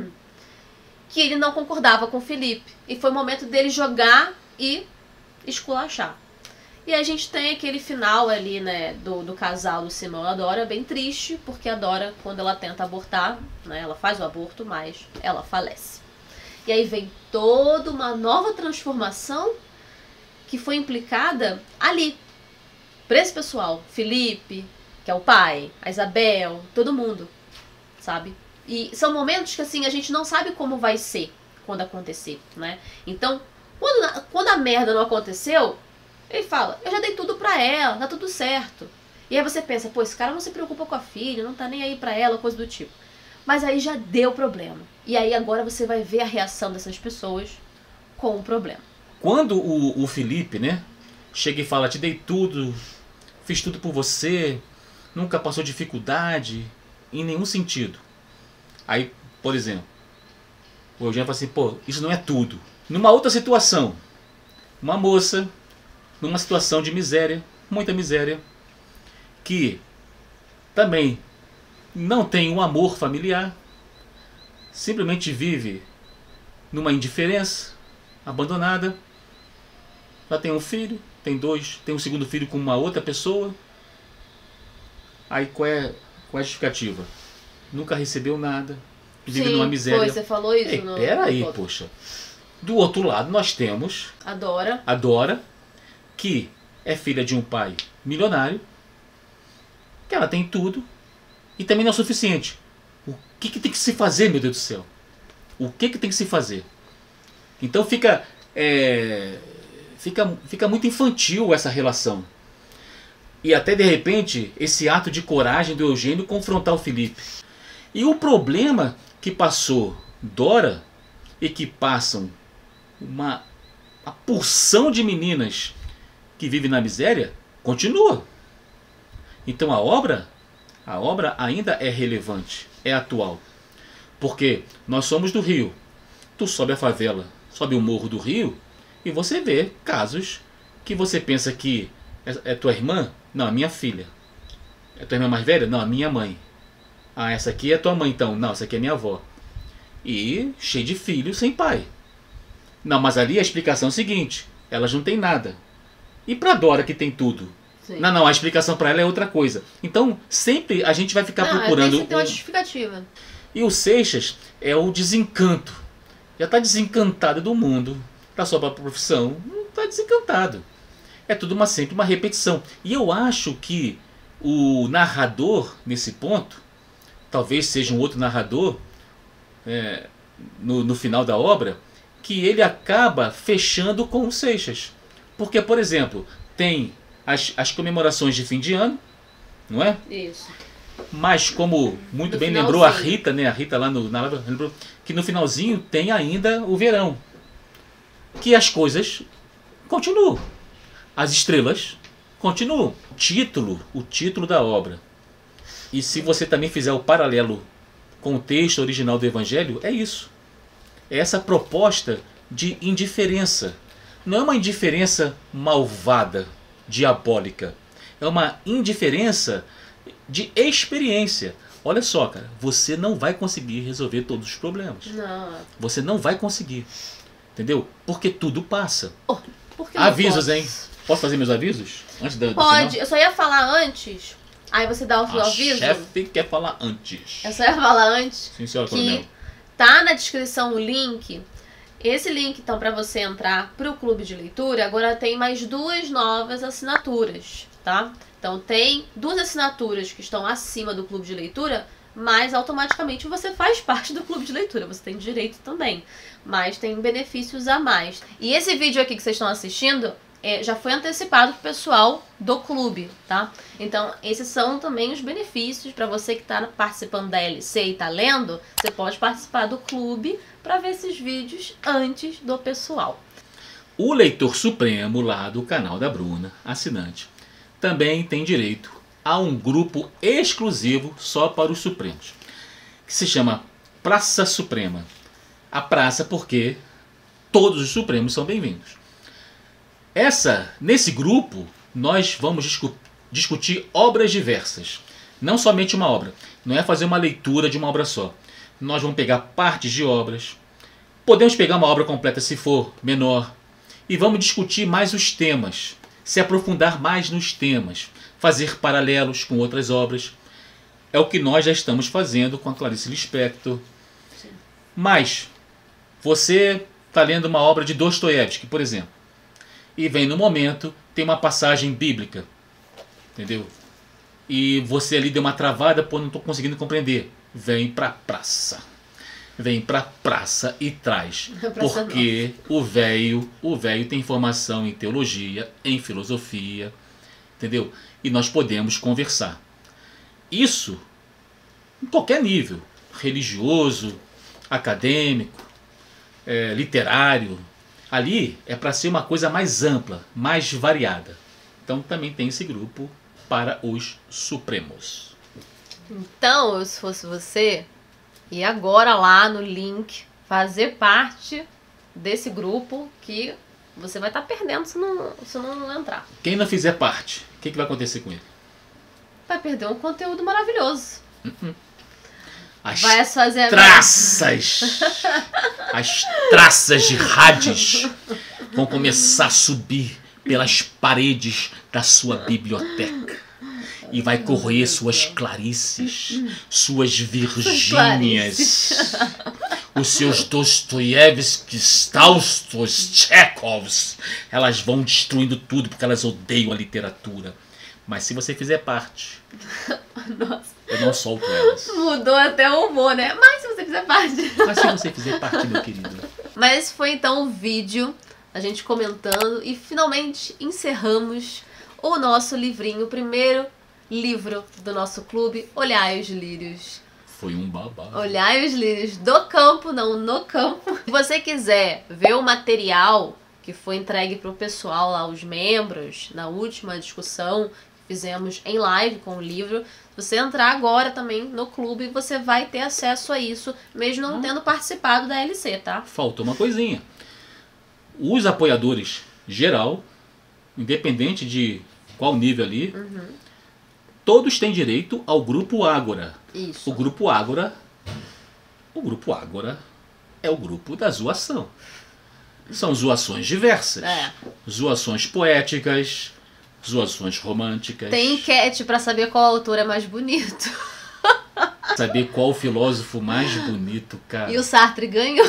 que ele não concordava com o Felipe. E foi o momento dele jogar e esculachar. E a gente tem aquele final ali, né, do, do casal do Simão e a Dora, bem triste, porque a Dora, quando ela tenta abortar, né, ela faz o aborto, mas ela falece. E aí vem toda uma nova transformação que foi implicada ali. Para esse pessoal. Felipe, que é o pai, a Isabel, todo mundo, sabe? E são momentos que assim a gente não sabe como vai ser quando acontecer, né? Então, quando, quando a merda não aconteceu, ele fala, eu já dei tudo pra ela, tá tudo certo. E aí você pensa, pô, esse cara não se preocupa com a filha, não tá nem aí pra ela, coisa do tipo. Mas aí já deu problema. E aí agora você vai ver a reação dessas pessoas com o problema. Quando o, o Felipe, né, chega e fala, te dei tudo, fiz tudo por você, nunca passou dificuldade, em nenhum sentido. Aí, por exemplo, o Eugênio fala assim, pô, isso não é tudo. Numa outra situação, uma moça, numa situação de miséria, muita miséria, que também não tem um amor familiar, simplesmente vive numa indiferença, abandonada, já tem um filho, tem dois, tem um segundo filho com uma outra pessoa. Aí qual é, qual é a justificativa? Nunca recebeu nada, vive Sim, numa miséria. Foi, você falou isso. Ei, no, peraí, no poxa. Do outro lado nós temos a Dora. a Dora, que é filha de um pai milionário, que ela tem tudo, e também não é o suficiente. O que, que tem que se fazer, meu Deus do céu? O que, que tem que se fazer? Então fica, é, fica, fica muito infantil essa relação. E até de repente, esse ato de coragem do Eugênio confrontar o Felipe. E o problema que passou Dora, e que passam uma, uma porção de meninas que vivem na miséria, continua. Então a obra, a obra ainda é relevante, é atual. Porque nós somos do Rio. Tu sobe a favela, sobe o morro do Rio, e você vê casos que você pensa que é, é tua irmã? Não, a minha filha. É tua irmã mais velha? Não, a minha mãe. Ah, essa aqui é tua mãe então? Não, essa aqui é minha avó. E cheio de filhos sem pai. Não, mas ali a explicação é o seguinte, elas não têm nada. E pra Dora que tem tudo? Sim. Não, não, a explicação para ela é outra coisa. Então, sempre a gente vai ficar não, procurando... Tem, tem uma um... justificativa. E o Seixas é o desencanto. Já está desencantado do mundo, da sua própria profissão. Não está desencantado. É tudo uma, sempre uma repetição. E eu acho que o narrador, nesse ponto, talvez seja um outro narrador, é, no, no final da obra, que ele acaba fechando com o Seixas. Porque, por exemplo, tem as, as comemorações de fim de ano, não é? Isso. Mas como muito No bem finalzinho. lembrou a Rita, né? A Rita lá no, na lembrou que no finalzinho tem ainda o verão. que as coisas continuam. As estrelas continuam. O título, o título da obra. E se você também fizer o paralelo com o texto original do Evangelho, é isso. É essa proposta de indiferença. Não é uma indiferença malvada, diabólica. É uma indiferença de experiência. Olha só, cara, você não vai conseguir resolver todos os problemas. Não. Você não vai conseguir. Entendeu? Porque tudo passa. Oh, por que não Avisos, posso? hein? Posso fazer meus avisos? Antes do, do Pode. final? Eu só ia falar antes. Aí você dá o seu A aviso. chefe quer falar antes. Eu só ia falar antes. Sim, senhora que coronel. tá na descrição o link. Esse link, então, para você entrar pro clube de leitura, agora tem mais duas novas assinaturas, tá? Então tem duas assinaturas que estão acima do clube de leitura, mas automaticamente você faz parte do clube de leitura. Você tem direito também, mas tem benefícios a mais. E esse vídeo aqui que vocês estão assistindo é, já foi antecipado pro pessoal do clube, tá? Então esses são também os benefícios para você que está participando da L C e tá lendo. Você pode participar do clube para ver esses vídeos antes do pessoal. O leitor supremo lá do canal da Bruna, assinante, também tem direito a um grupo exclusivo só para os supremos, que se chama Praça Suprema. A praça porque todos os supremos são bem-vindos. Essa, nesse grupo, nós vamos discu- discutir obras diversas. Não somente uma obra. Não é fazer uma leitura de uma obra só. Nós vamos pegar partes de obras. Podemos pegar uma obra completa se for menor. E vamos discutir mais os temas. Se aprofundar mais nos temas. Fazer paralelos com outras obras. É o que nós já estamos fazendo com a Clarice Lispector. Sim. Mas, você está lendo uma obra de Dostoiévski, por exemplo. E vem no momento, tem uma passagem bíblica. Entendeu? E você ali deu uma travada, pô, não estou conseguindo compreender. Vem para a praça. Vem para a praça e traz. Praça Porque o velho, o velho tem formação em teologia, em filosofia, entendeu? E nós podemos conversar. Isso em qualquer nível, religioso, acadêmico, é, literário. Ali é para ser uma coisa mais ampla, mais variada. Então também tem esse grupo para os supremos. Então, eu, se fosse você, ir agora lá no link, fazer parte desse grupo que você vai estar perdendo se não, se não entrar. Quem não fizer parte, o que, que vai acontecer com ele? Vai perder um conteúdo maravilhoso. As Vai fazer a traças, as traças de rádios vão começar a subir pelas paredes da sua biblioteca. E vai correr suas Clarices, suas Virgínias, os seus Dostoiévskis, Tolstóis, Tchekovs. Elas vão destruindo tudo porque elas odeiam a literatura. Mas se você fizer parte, Nossa, eu não solto elas. mudou até o humor, né? Mas se você fizer parte. Mas se você fizer parte, meu querido. Mas esse foi então o vídeo, a gente comentando. E finalmente encerramos o nosso livrinho, o primeiro livro do nosso clube, Olhai os Lírios. Foi um babado. Olhai os lírios do campo, não no campo. Se você quiser ver o material que foi entregue para o pessoal lá, os membros, na última discussão que fizemos em live com o livro, se você entrar agora também no clube, você vai ter acesso a isso, mesmo não Hum. tendo participado da L C, tá? Faltou uma coisinha. Os apoiadores geral, independente de qual nível ali, todos têm direito ao grupo Ágora. Isso. O grupo Ágora, o grupo Ágora é o grupo da zoação. São zoações diversas. É. Zoações poéticas, zoações românticas. Tem enquete pra saber qual autor é mais bonito. Saber qual o filósofo mais bonito, cara. E o Sartre ganhou.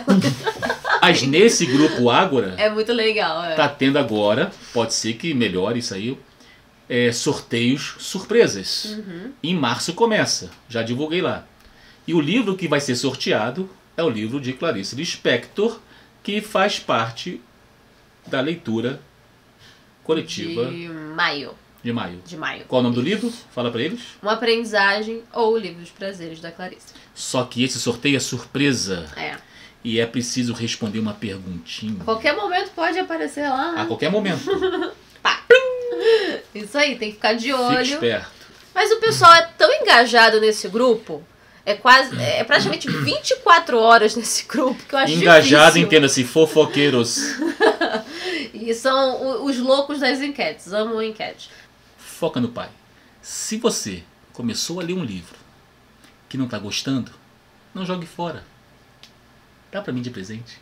Mas nesse grupo Ágora, É muito legal, é. tá tendo agora, pode ser que melhore isso aí, é, sorteios surpresas. Uhum. Em março começa, já divulguei lá. E o livro que vai ser sorteado é o livro de Clarice Lispector, que faz parte da leitura coletiva De maio. de maio. De maio. Qual o nome do livro? Fala pra eles. Uma aprendizagem ou o livro dos prazeres da Clarice. Só que esse sorteio é surpresa. É. e é preciso responder uma perguntinha. A qualquer momento pode aparecer lá. A qualquer momento. Pá. Isso aí, tem que ficar de olho. Fique esperto. Mas o pessoal é tão engajado nesse grupo, é quase, é praticamente vinte e quatro horas nesse grupo, que eu acho Engajado, difícil. entenda-se, fofoqueiros. E são os loucos das enquetes, amo enquete. Foca no pai. Se você começou a ler um livro que não tá gostando, não jogue fora. Dá pra mim de presente.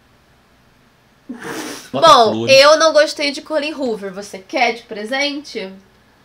Bota Bom, flores. eu não gostei de Colin Hoover. Você quer de presente?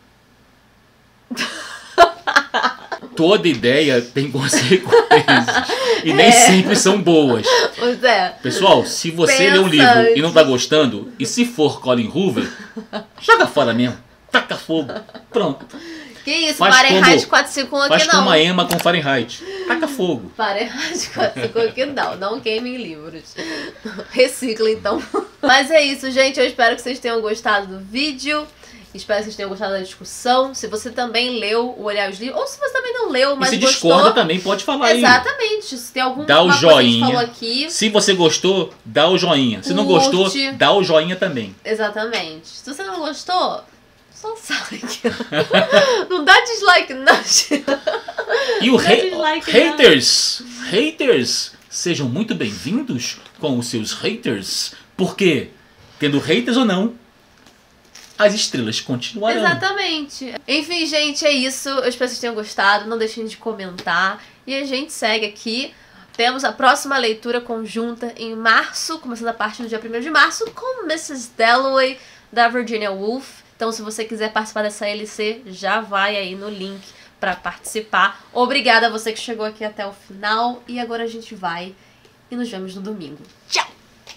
Toda ideia tem consequências. E nem É. sempre são boas. Pois é. Pessoal, se você Pensa lê um livro antes. e não tá gostando, e se for Colin Hoover, joga fora mesmo. Taca fogo. Pronto. Que isso, Faz Fahrenheit como- quatrocentos e cinquenta e um Faz aqui não. como a Emma com Fahrenheit. Taca fogo. Fahrenheit quatrocentos e cinquenta e um aqui não. Não queimem livros. Recicla então. Mas é isso, gente. Eu espero que vocês tenham gostado do vídeo. Espero que vocês tenham gostado da discussão. Se você também leu o Olhar os Livros, ou se você também não leu, mas e se gostou... discorda também, pode falar aí. Exatamente. Se tem alguma Dá o coisa que a gente joinha. falou aqui... Se você gostou, dá o joinha. Se não Curte. gostou, dá o joinha também. Exatamente. Se você não gostou, só sai. Não dá dislike, não. E o Dá rei- dislike, haters, haters, sejam muito bem-vindos com os seus haters, porque, tendo haters ou não, as estrelas continuarão. Exatamente. Enfim, gente, é isso. Eu espero que vocês tenham gostado. Não deixem de comentar. E a gente segue aqui. Temos a próxima leitura conjunta em março, começando a partir do dia primeiro de março, com missus Dalloway, da Virginia Woolf. Então, se você quiser participar dessa L C, já vai aí no link para participar. Obrigada a você que chegou aqui até o final. E agora a gente vai e nos vemos no domingo. Tchau!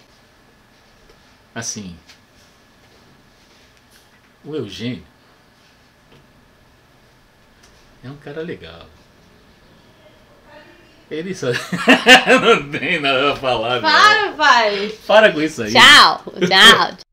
Assim, o Eugênio é um cara legal. Ele só... Não tem nada a falar. Para, pai! Para com isso aí. Tchau! Tchau!